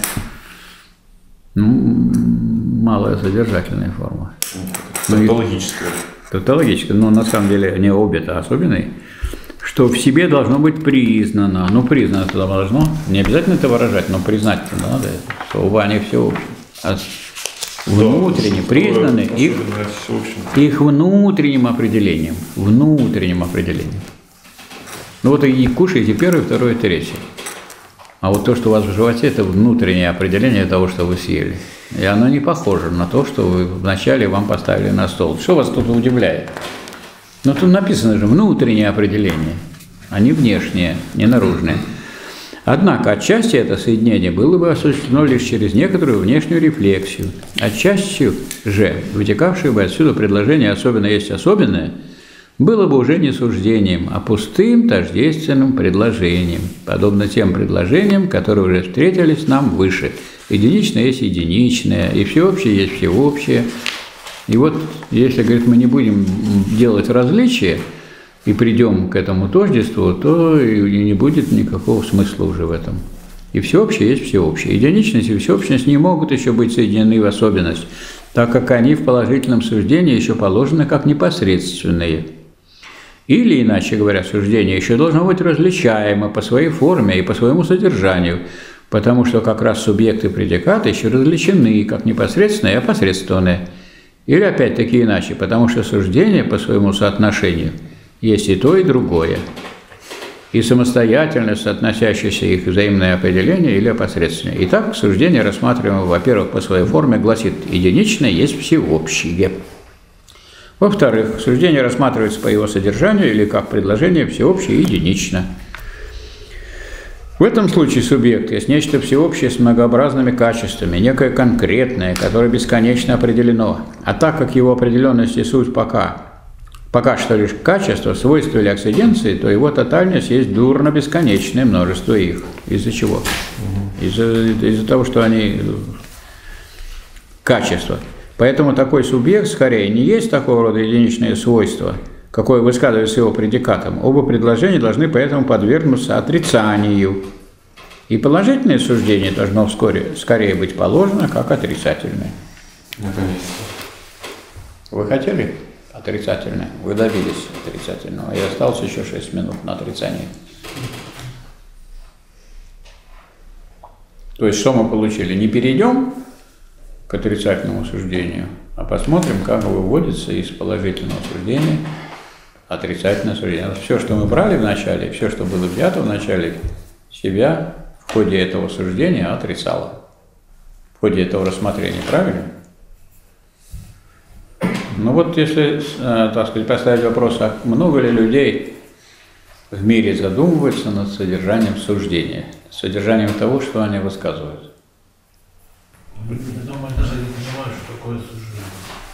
малая содержательная форма. Тавтологическая. Тавтологическая, но на самом деле не обе-то особенные. Что в себе должно быть признано. Ну, признано это должно. Не обязательно это выражать, но признать-то надо. Что оба они всеобщие. А внутренне признаны их внутренним определением. Внутренним определением. Ну вот и кушаете первое, второе, третье. А вот то, что у вас в животе, это внутреннее определение того, что вы съели. И оно не похоже на то, что вы вначале вам поставили на стол. Что вас тут удивляет? Но тут написано же внутреннее определение, а не внешнее, не наружное. Однако отчасти это соединение было бы осуществлено лишь через некоторую внешнюю рефлексию. Отчасти же, вытекавшее бы отсюда предложение «особенно есть особенное», было бы уже не суждением, а пустым тождественным предложением, подобно тем предложениям, которые уже встретились нам выше. Единичное есть единичное, и всеобщее есть всеобщее. И вот, если, говорит, мы не будем делать различия и придем к этому тождеству, то и не будет никакого смысла уже в этом. И всеобщее есть всеобщее. Единичность и всеобщность не могут еще быть соединены в особенность, так как они в положительном суждении еще положены как непосредственные. Или, иначе говоря, суждение еще должно быть различаемо по своей форме и по своему содержанию, потому что как раз субъекты предиката еще различены как непосредственные и опосредствованные. Или опять-таки иначе, потому что суждение по своему соотношению есть и то, и другое. И самостоятельно соотносящееся их взаимное определение или опосредственное. Итак, суждение, рассматриваемое, во-первых, по своей форме, гласит «единичное есть всеобщее». Во-вторых, суждение рассматривается по его содержанию или как предложение всеобщее и единично. В этом случае субъект есть нечто всеобщее с многообразными качествами, некое конкретное, которое бесконечно определено. А так как его определенность и суть пока пока что лишь качество, свойства или акциденции, то его тотальность есть дурно бесконечное множество их. Из-за чего? Из-за того, что они качество. Поэтому такой субъект скорее не есть такого рода единичное свойство, какое высказывается его предикатом. Оба предложения должны поэтому подвергнуться отрицанию. И положительное суждение должно скорее быть положено, как отрицательное. Наконец-то. Вы хотели отрицательное? Вы добились отрицательного. И осталось еще 6 минут на отрицание. То есть, что мы получили? Не перейдем к отрицательному суждению, а посмотрим, как выводится из положительного суждения отрицательное суждение. Все, что мы брали в начале, все, что было взято в начале, себя в ходе этого суждения отрицало. В ходе этого рассмотрения, правильно? Ну вот если, так сказать, поставить вопрос, а много ли людей в мире задумываются над содержанием суждения, содержанием того, что они высказывают? Я думаю, даже не понимаю, что такое суждение.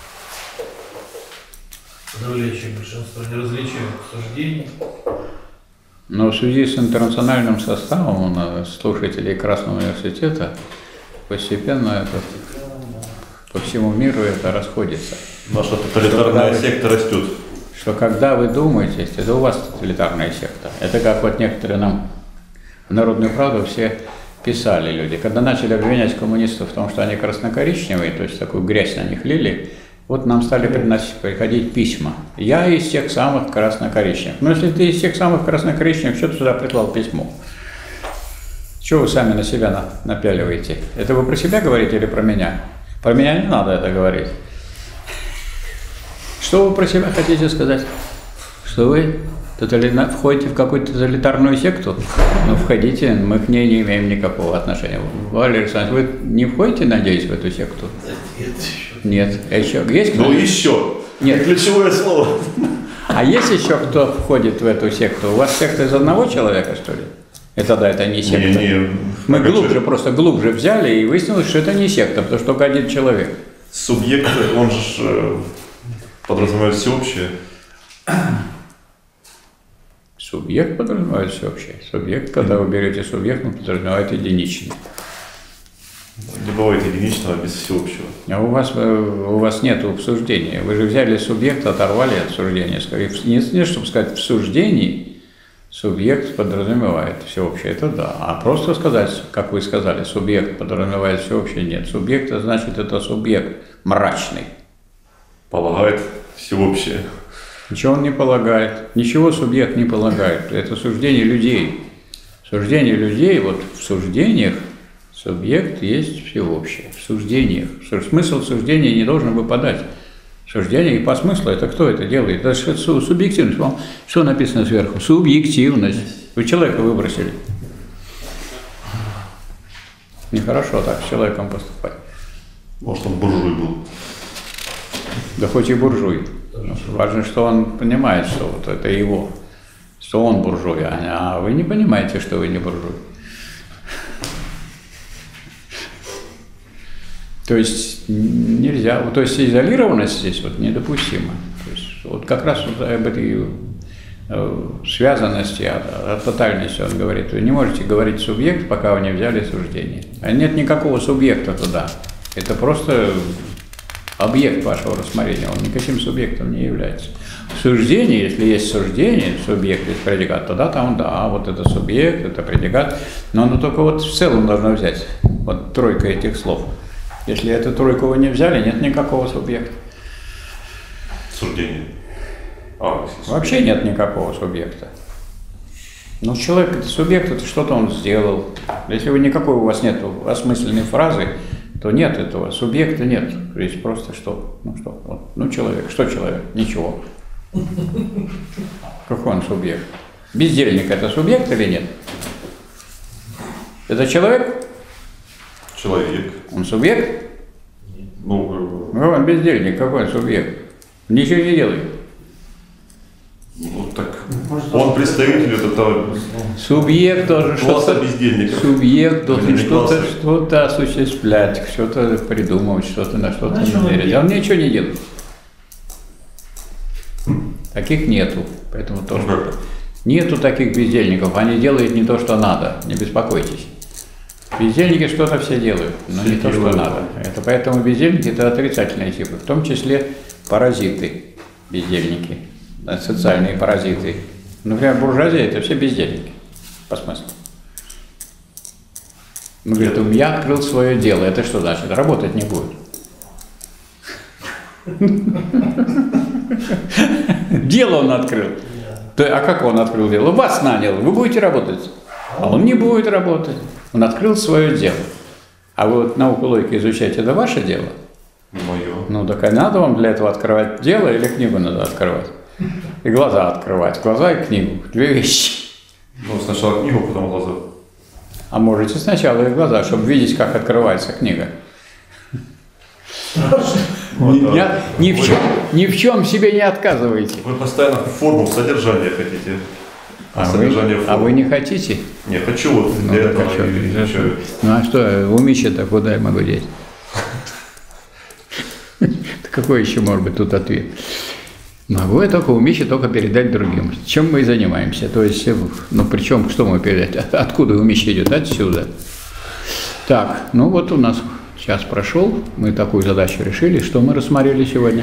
Подавляющее большинство не различают суждений. Но в связи с интернациональным составом слушателей Красного университета постепенно по всему миру это расходится. Наша тоталитарная секта растет. Что когда вы думаете, это у вас тоталитарная секта. Это как вот некоторые нам в Народную правду все писали люди. Когда начали обвинять коммунистов в том, что они красно-коричневые, то есть такую грязь на них лили, вот нам стали приходить письма. Я из тех самых красно-коричневых. Но если ты из тех самых красно-коричневых, что ты сюда прислал письмо? Чего вы сами на себя напяливаете? Это вы про себя говорите или про меня? Про меня не надо это говорить. Что вы про себя хотите сказать? Что вы входите в какую-то тоталитарную секту? Ну, входите, мы к ней не имеем никакого отношения. Валерий Александрович, вы не входите, надеюсь, в эту секту? Нет. Еще есть кто? Ну еще. Нет. Ключевое слово. А есть еще кто входит в эту секту? У вас секта из одного человека, что ли? Это да, это не секта. Мы глубже взяли и выяснилось, что это не секта, потому что только один человек. Субъект, он же подразумевает всеобщее. Субъект подразумевает всеобщее. Субъект, когда вы берете субъект, он подразумевает единичный. Не бывает единичного без всеобщего. А у вас нет обсуждения. Вы же взяли субъект, оторвали от суждения. Не чтобы сказать, в суждении субъект подразумевает всеобщее. Это да. А просто сказать, как вы сказали, субъект подразумевает всеобщее, нет. Субъект, значит, это субъект мрачный. Полагает всеобщее. Ничего он не полагает. Ничего субъект не полагает. Это суждение людей. Суждение людей, вот в суждениях субъект есть всеобщее. В суждениях. Смысл суждения не должен выпадать. Суждение и по смыслу это кто это делает? Это субъективность. Что написано сверху? Субъективность. Вы человека выбросили. Нехорошо так с человеком поступать. Может, он буржуй был. Да хоть и буржуй. Важно, что он понимает, что вот это его. Что он буржуй, а вы не понимаете, что вы не буржуй. То есть нельзя, то есть изолированность здесь вот недопустима. То есть вот как раз вот об этой связанности, о тотальности он говорит. Вы не можете говорить субъект, пока вы не взяли суждение. А нет никакого субъекта туда. Это просто объект вашего рассмотрения, он никаким субъектом не является. В суждении, если есть суждение, субъект есть предикат, тогда там, да, вот это субъект, это предикат, но оно только вот в целом должно взять, вот тройка этих слов. Если эту тройку вы не взяли, нет никакого субъекта. Суждение. Вообще нет никакого субъекта. Ну, человек, это субъект, это что-то он сделал. Если вы никакой у вас нет осмысленной фразы, то нет этого, субъекта нет. Есть просто что? Ну что? Вот. Ну человек. Что человек? Ничего. Какой он субъект? Бездельник это субъект или нет? Это человек? Человек. Он субъект? Ну, он бездельник, какой он субъект? Ничего не делает. Вот так. Он представитель этого. Субъект должен что-то. Субъект должен что-то осуществлять, что-то придумывать, что-то на что-то надеяться. А он ничего не делает. Таких нету. Поэтому тоже Ну, как? нету таких бездельников. Они делают не то, что надо. Не беспокойтесь. Бездельники что-то все делают, но Все не то, что делают. надо. Это поэтому бездельники – это отрицательные типы, в том числе паразиты, бездельники, да, социальные паразиты. Например, буржуазия – это все бездельники, по смыслу. Он говорит, я открыл свое дело. Это что значит? Работать не будет. Дело он открыл. А как он открыл дело? Вас нанял, вы будете работать. А он не будет работать. Он открыл свое дело. А вы вот науку логики изучаете, это ваше дело? Мое. Ну так и надо вам для этого открывать дело или книгу надо открывать? И глаза открывать. Глаза и книгу. Две вещи. Ну, сначала книгу, потом глаза. А можете сначала и глаза, чтобы видеть, как открывается книга. Вот, Ни в чем себе не отказывайте. Вы постоянно форму содержания хотите. Содержание А формы. вы не хотите? Не, хочу вот Ну, для так этого. а что, и за ничего. что? Ну а что, умище-то куда я могу деть? Какой еще может быть тут ответ? Могу я только умище только передать другим. Чем мы и занимаемся. То есть, ну причем, что мы передать? Откуда умище идет? Отсюда. Так, ну вот у нас час прошел, мы такую задачу решили, что мы рассмотрели сегодня.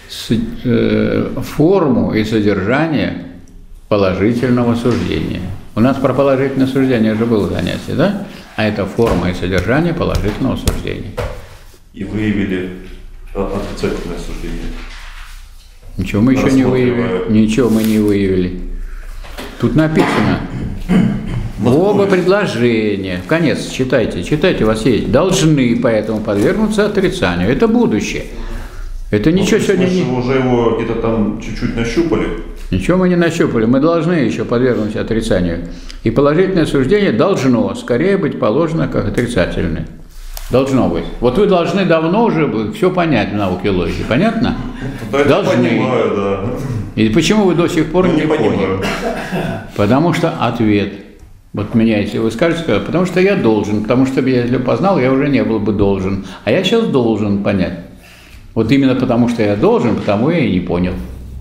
Форму и содержание положительного суждения. У нас про положительное суждение уже было занятие, да? А это форма и содержание положительного суждения. И выявили отрицательное суждение. Ничего мы еще не выявили. Ничего мы не выявили. Тут написано оба предложения. Конец, читайте, у вас есть. Должны поэтому подвергнуться отрицанию. Это будущее. Это ничего сегодня не... Мы уже его где-то там чуть-чуть нащупали. Ничего мы не нащупали, мы должны еще подвергнуться отрицанию. И положительное суждение должно скорее быть положено как отрицательное. Должно быть. Вот вы должны давно уже все понять в науке логики, понятно? Да, я Должны. понимаю, да. И почему вы до сих пор Ну, не поняли? понимаю. Потому что ответ. Вот меня, если вы скажете, потому что я должен, потому что я, если бы познал, я уже не был бы должен. А я сейчас должен понять. Вот именно потому что я должен, потому я и не понял.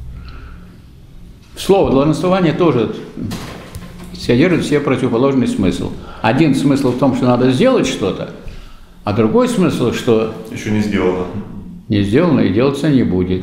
Слово долженствование тоже содержит в себе противоположный смысл. Один смысл в том, что надо сделать что-то, а другой смысл, что Еще не сделано. не сделано и делаться не будет.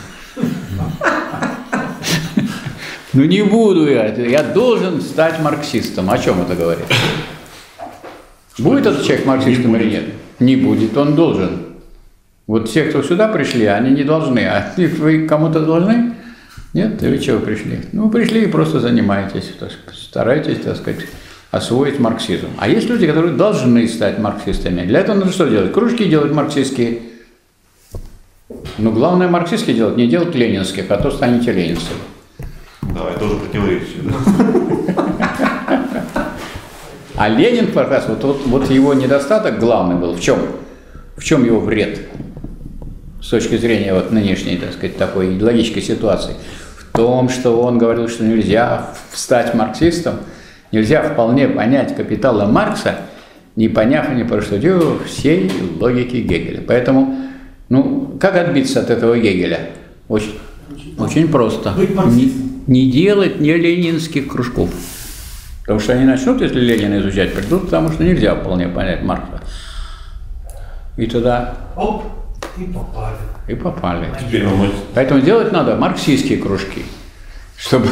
Ну не буду я должен стать марксистом. О чем это говорит? Будет этот человек марксистом или нет? Не будет, он должен. Вот все, кто сюда пришли, они не должны. А вы кому-то должны? Нет? Вы чего пришли? Ну, пришли и просто занимаетесь, стараетесь, так сказать, освоить марксизм. А есть люди, которые должны стать марксистами. Для этого нужно что делать? Кружки делать марксистские. Но главное марксистские делать, не делать ленинских, а то станете ленинцами. Да, это тоже противоречие. Да. А Ленин как раз, вот его недостаток главный был в чем? В чем его вред? С точки зрения вот нынешней, так сказать, такой логической ситуации. В том, что он говорил, что нельзя стать марксистом, нельзя вполне понять капитала Маркса, не поняв и не проштудив всей логики Гегеля. Поэтому, ну, как отбиться от этого Гегеля? Очень просто. Не делать не ленинских кружков. Потому что они начнут, если Ленина изучать, придут, потому что нельзя вполне понять Маркса. И тогда... Оп, и попали. И попали. Теперь мы... Поэтому делать надо марксистские кружки, чтобы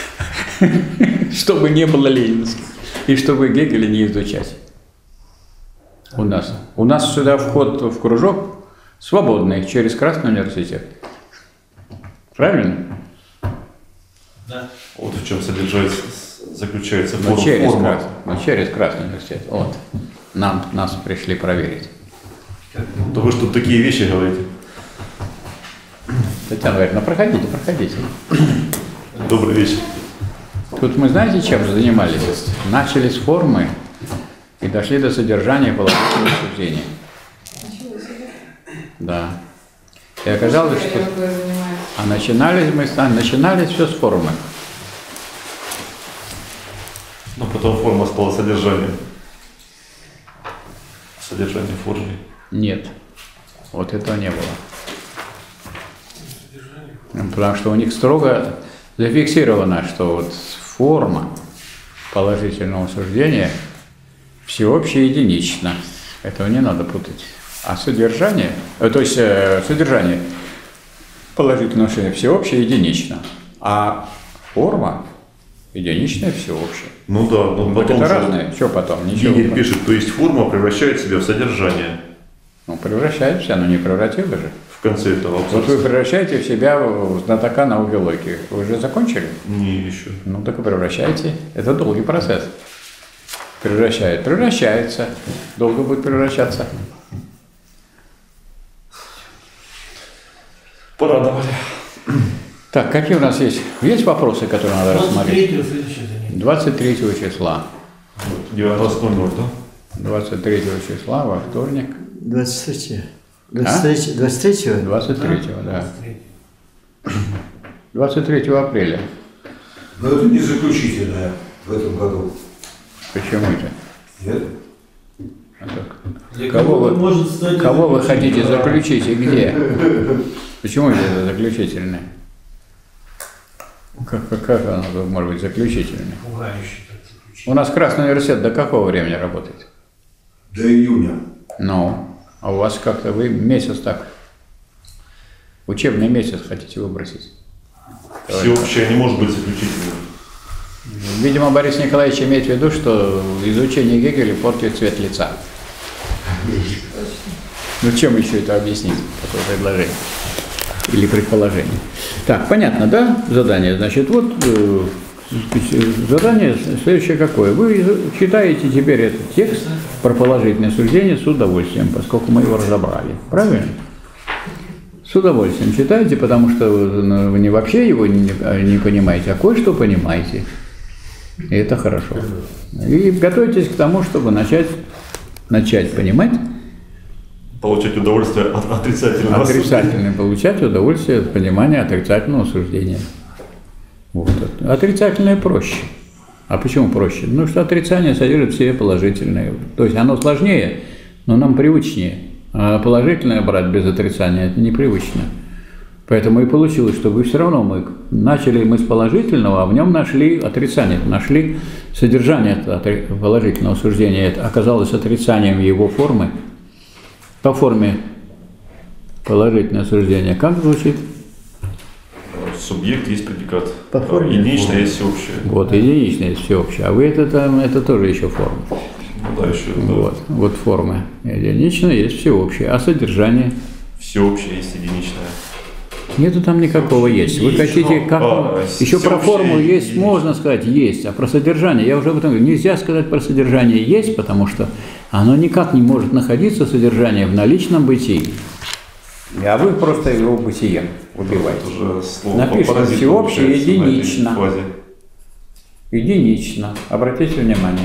не было ленинских, и чтобы Гегеля не изучать. У нас сюда вход в кружок свободный через Красный университет. Правильно? Да. Вот в чем заключается Но через форма. Красный университет. Вот. Нас пришли проверить. Да вы что тут такие вещи говорите? Татьяна говорит, ну проходите. Добрый вечер. Тут мы знаете, чем занимались? Начали с формы и дошли до содержания положительного суждения. Да. И оказалось, что... А начинали все с формы. Но потом форма стала содержанием. Содержание формы. Нет. Вот этого не было. Содержание Потому что у них строго зафиксировано, что вот форма положительного суждения всеобщее и единично. Этого не надо путать. А содержание, то есть содержание положительного суждения всеобщее и единично. А форма единичная всеобщее. Ну да, но Вот потом это же разное. Что потом? Ничего. Игорь пишет, то есть форма превращает себя в содержание Ну, превращается, но не превратила же. в конце этого Вот абзаца. вы превращаете в себя в знатока науки логики. Вы уже закончили? Не еще. Ну, так и превращайте. Это долгий процесс. Превращается. Долго будет превращаться. Порадовали. Так, какие у нас есть? Есть вопросы, которые надо рассмотреть? 23-го следующее занятие. 23 числа. 19:00, да? 23 числа во вторник. 23. 23? 23, да. 23 апреля. Но это не заключительное в этом году. Почему это? Нет? А так. Для Кого кого-то вы- может стать Кого вы хотите заключительным. заключить и где? Почему это заключительное? Как оно может быть заключительное? Пугающий так заключительный. У нас Красный университет до какого времени работает? До июня. Ну, а у вас как-то вы месяц так, учебный месяц хотите выбросить. Всеобщее не может быть заключительным. Видимо, Борис Николаевич имеет в виду, что изучение Гегеля портит цвет лица. Ну, чем еще это объяснить, такое предложение или предположение? Так, понятно, да, задание? Значит, вот задание следующее какое. Вы читаете теперь этот текст про положительное суждение с удовольствием, поскольку мы его разобрали. Правильно? С удовольствием читайте, потому что вы не вообще его не понимаете, а кое-что понимаете. И это хорошо. И готовьтесь к тому, чтобы начать понимать, Получать удовольствие от отрицательного. отрицательное, получать удовольствие от понимания отрицательного суждения. Вот. Отрицательное проще. А почему проще? Ну, что отрицание содержит в себе положительное. То есть оно сложнее, но нам привычнее. А положительное брать без отрицания – это непривычно. Поэтому и получилось, что вы все равно начали с положительного, а в нем нашли отрицание, нашли содержание положительного суждения. Это оказалось отрицанием его формы. По форме положительное суждение как звучит? Субъект есть предикат. По форме. Единичное есть всеобщее. Вот, единичное есть всеобщее. А вы это тоже еще форма. Ну да, еще да. Вот формы. Единичное есть всеобщее. А содержание? Всеобщее есть единичное. Нету там никакого есть. Вы хотите как? Еще про всеобщее форму есть, единичное. можно сказать, есть. А про содержание, я уже об этом говорю, нельзя сказать про содержание есть, потому что оно никак не может находиться, содержание, в наличном бытии. А вы просто его бытием убиваете. Это же слово Напишем паразит всеобщее, получается на этой единично. фразе. Единично. Обратите внимание.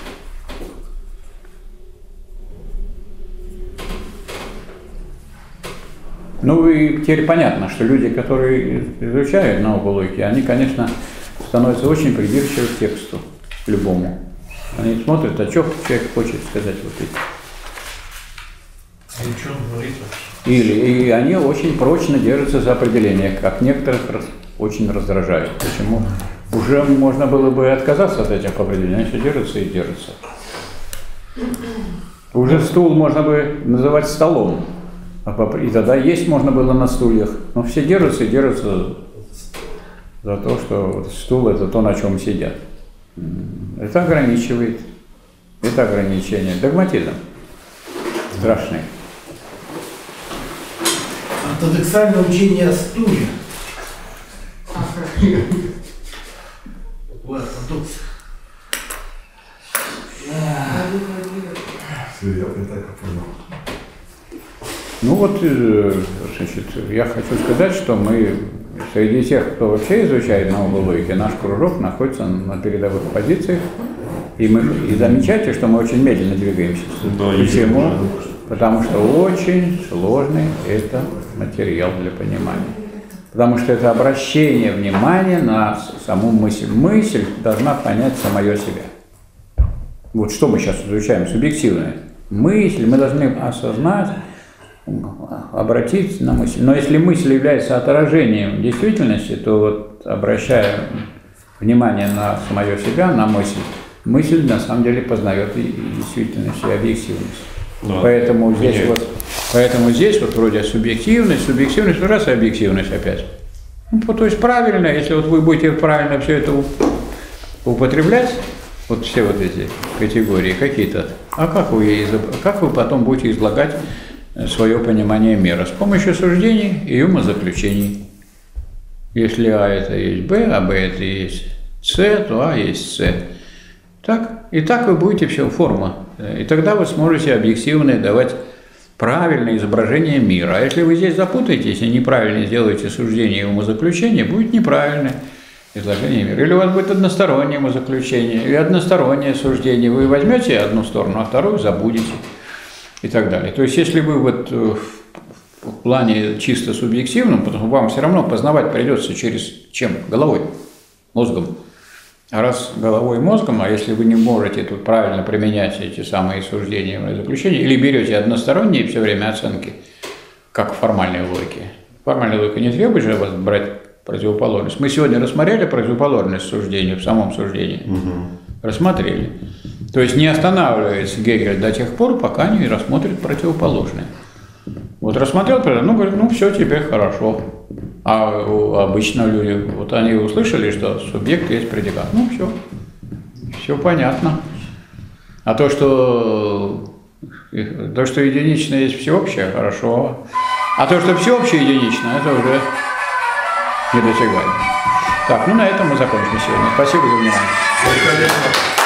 Ну и теперь понятно, что люди, которые изучают науку логики, они, конечно, становятся очень придирчивы к тексту, к любому. Они смотрят, а что человек хочет сказать вот эти. А что он говорит вообще? И они очень прочно держатся за определение, как некоторых очень раздражают. Почему? Уже можно было бы отказаться от этих определений, они все держатся и держатся. Уже стул можно бы называть столом, и тогда есть можно было на стульях. Но все держатся и держатся за то, что стул – это то, на чем сидят. Это ограничивает, это ограничение. Догматизм страшный. Ортодоксальное учение о стуле. Ой, ортодокс. Все, я так и понял. Ну вот, значит, я хочу сказать, что мы среди тех, кто вообще изучает науку логики, наш кружок находится на передовых позициях. И замечайте, что мы очень медленно двигаемся. Да, Почему? Потому что очень сложный это материал для понимания. Потому что это обращение внимания на саму мысль. Мысль должна понять самое себя. Вот что мы сейчас изучаем, субъективное. Мысль, мы должны осознать обратить на мысль. Но если мысль является отражением действительности, то вот обращая внимание на самое себя, на мысль на самом деле познает и действительность, и объективность. Да. Поэтому здесь вот вроде субъективность, раз и объективность опять. Ну, то есть правильно, если вот вы будете правильно все это употреблять, вот все вот эти категории какие-то, а как вы потом будете излагать свое понимание мира? С помощью суждений и умозаключений. Если А это есть Б, а Б это есть С, то А есть С. Так? И так вы будете все, форма. И тогда вы сможете объективно давать правильное изображение мира. А если вы здесь запутаетесь и неправильно сделаете суждение и умозаключение, будет неправильное изложение мира. Или у вас будет одностороннее умозаключение и одностороннее суждение. Вы возьмете одну сторону, а вторую забудете и так далее. То есть, если вы вот в плане чисто субъективном, потому что вам все равно познавать придется через чем? Головой, мозгом. А раз головой и мозгом, а если вы не можете тут правильно применять эти самые суждения и заключения, или берете односторонние все время оценки, как в формальной логике. Формальная логика не требует же вас брать противоположность. Мы сегодня рассмотрели противоположность суждению, в самом суждении. Рассмотрели. То есть не останавливается Гегель до тех пор, пока не рассмотрит противоположное. Вот рассмотрел, ну, говорит, ну, все, тебе хорошо. А обычно люди, вот они услышали, что субъект есть предикат. Ну, все понятно. А то, что единичное есть всеобщее, хорошо. А то, что всеобщее единичное, это уже недосягаемо. Так, ну на этом мы закончим сегодня. Спасибо за внимание.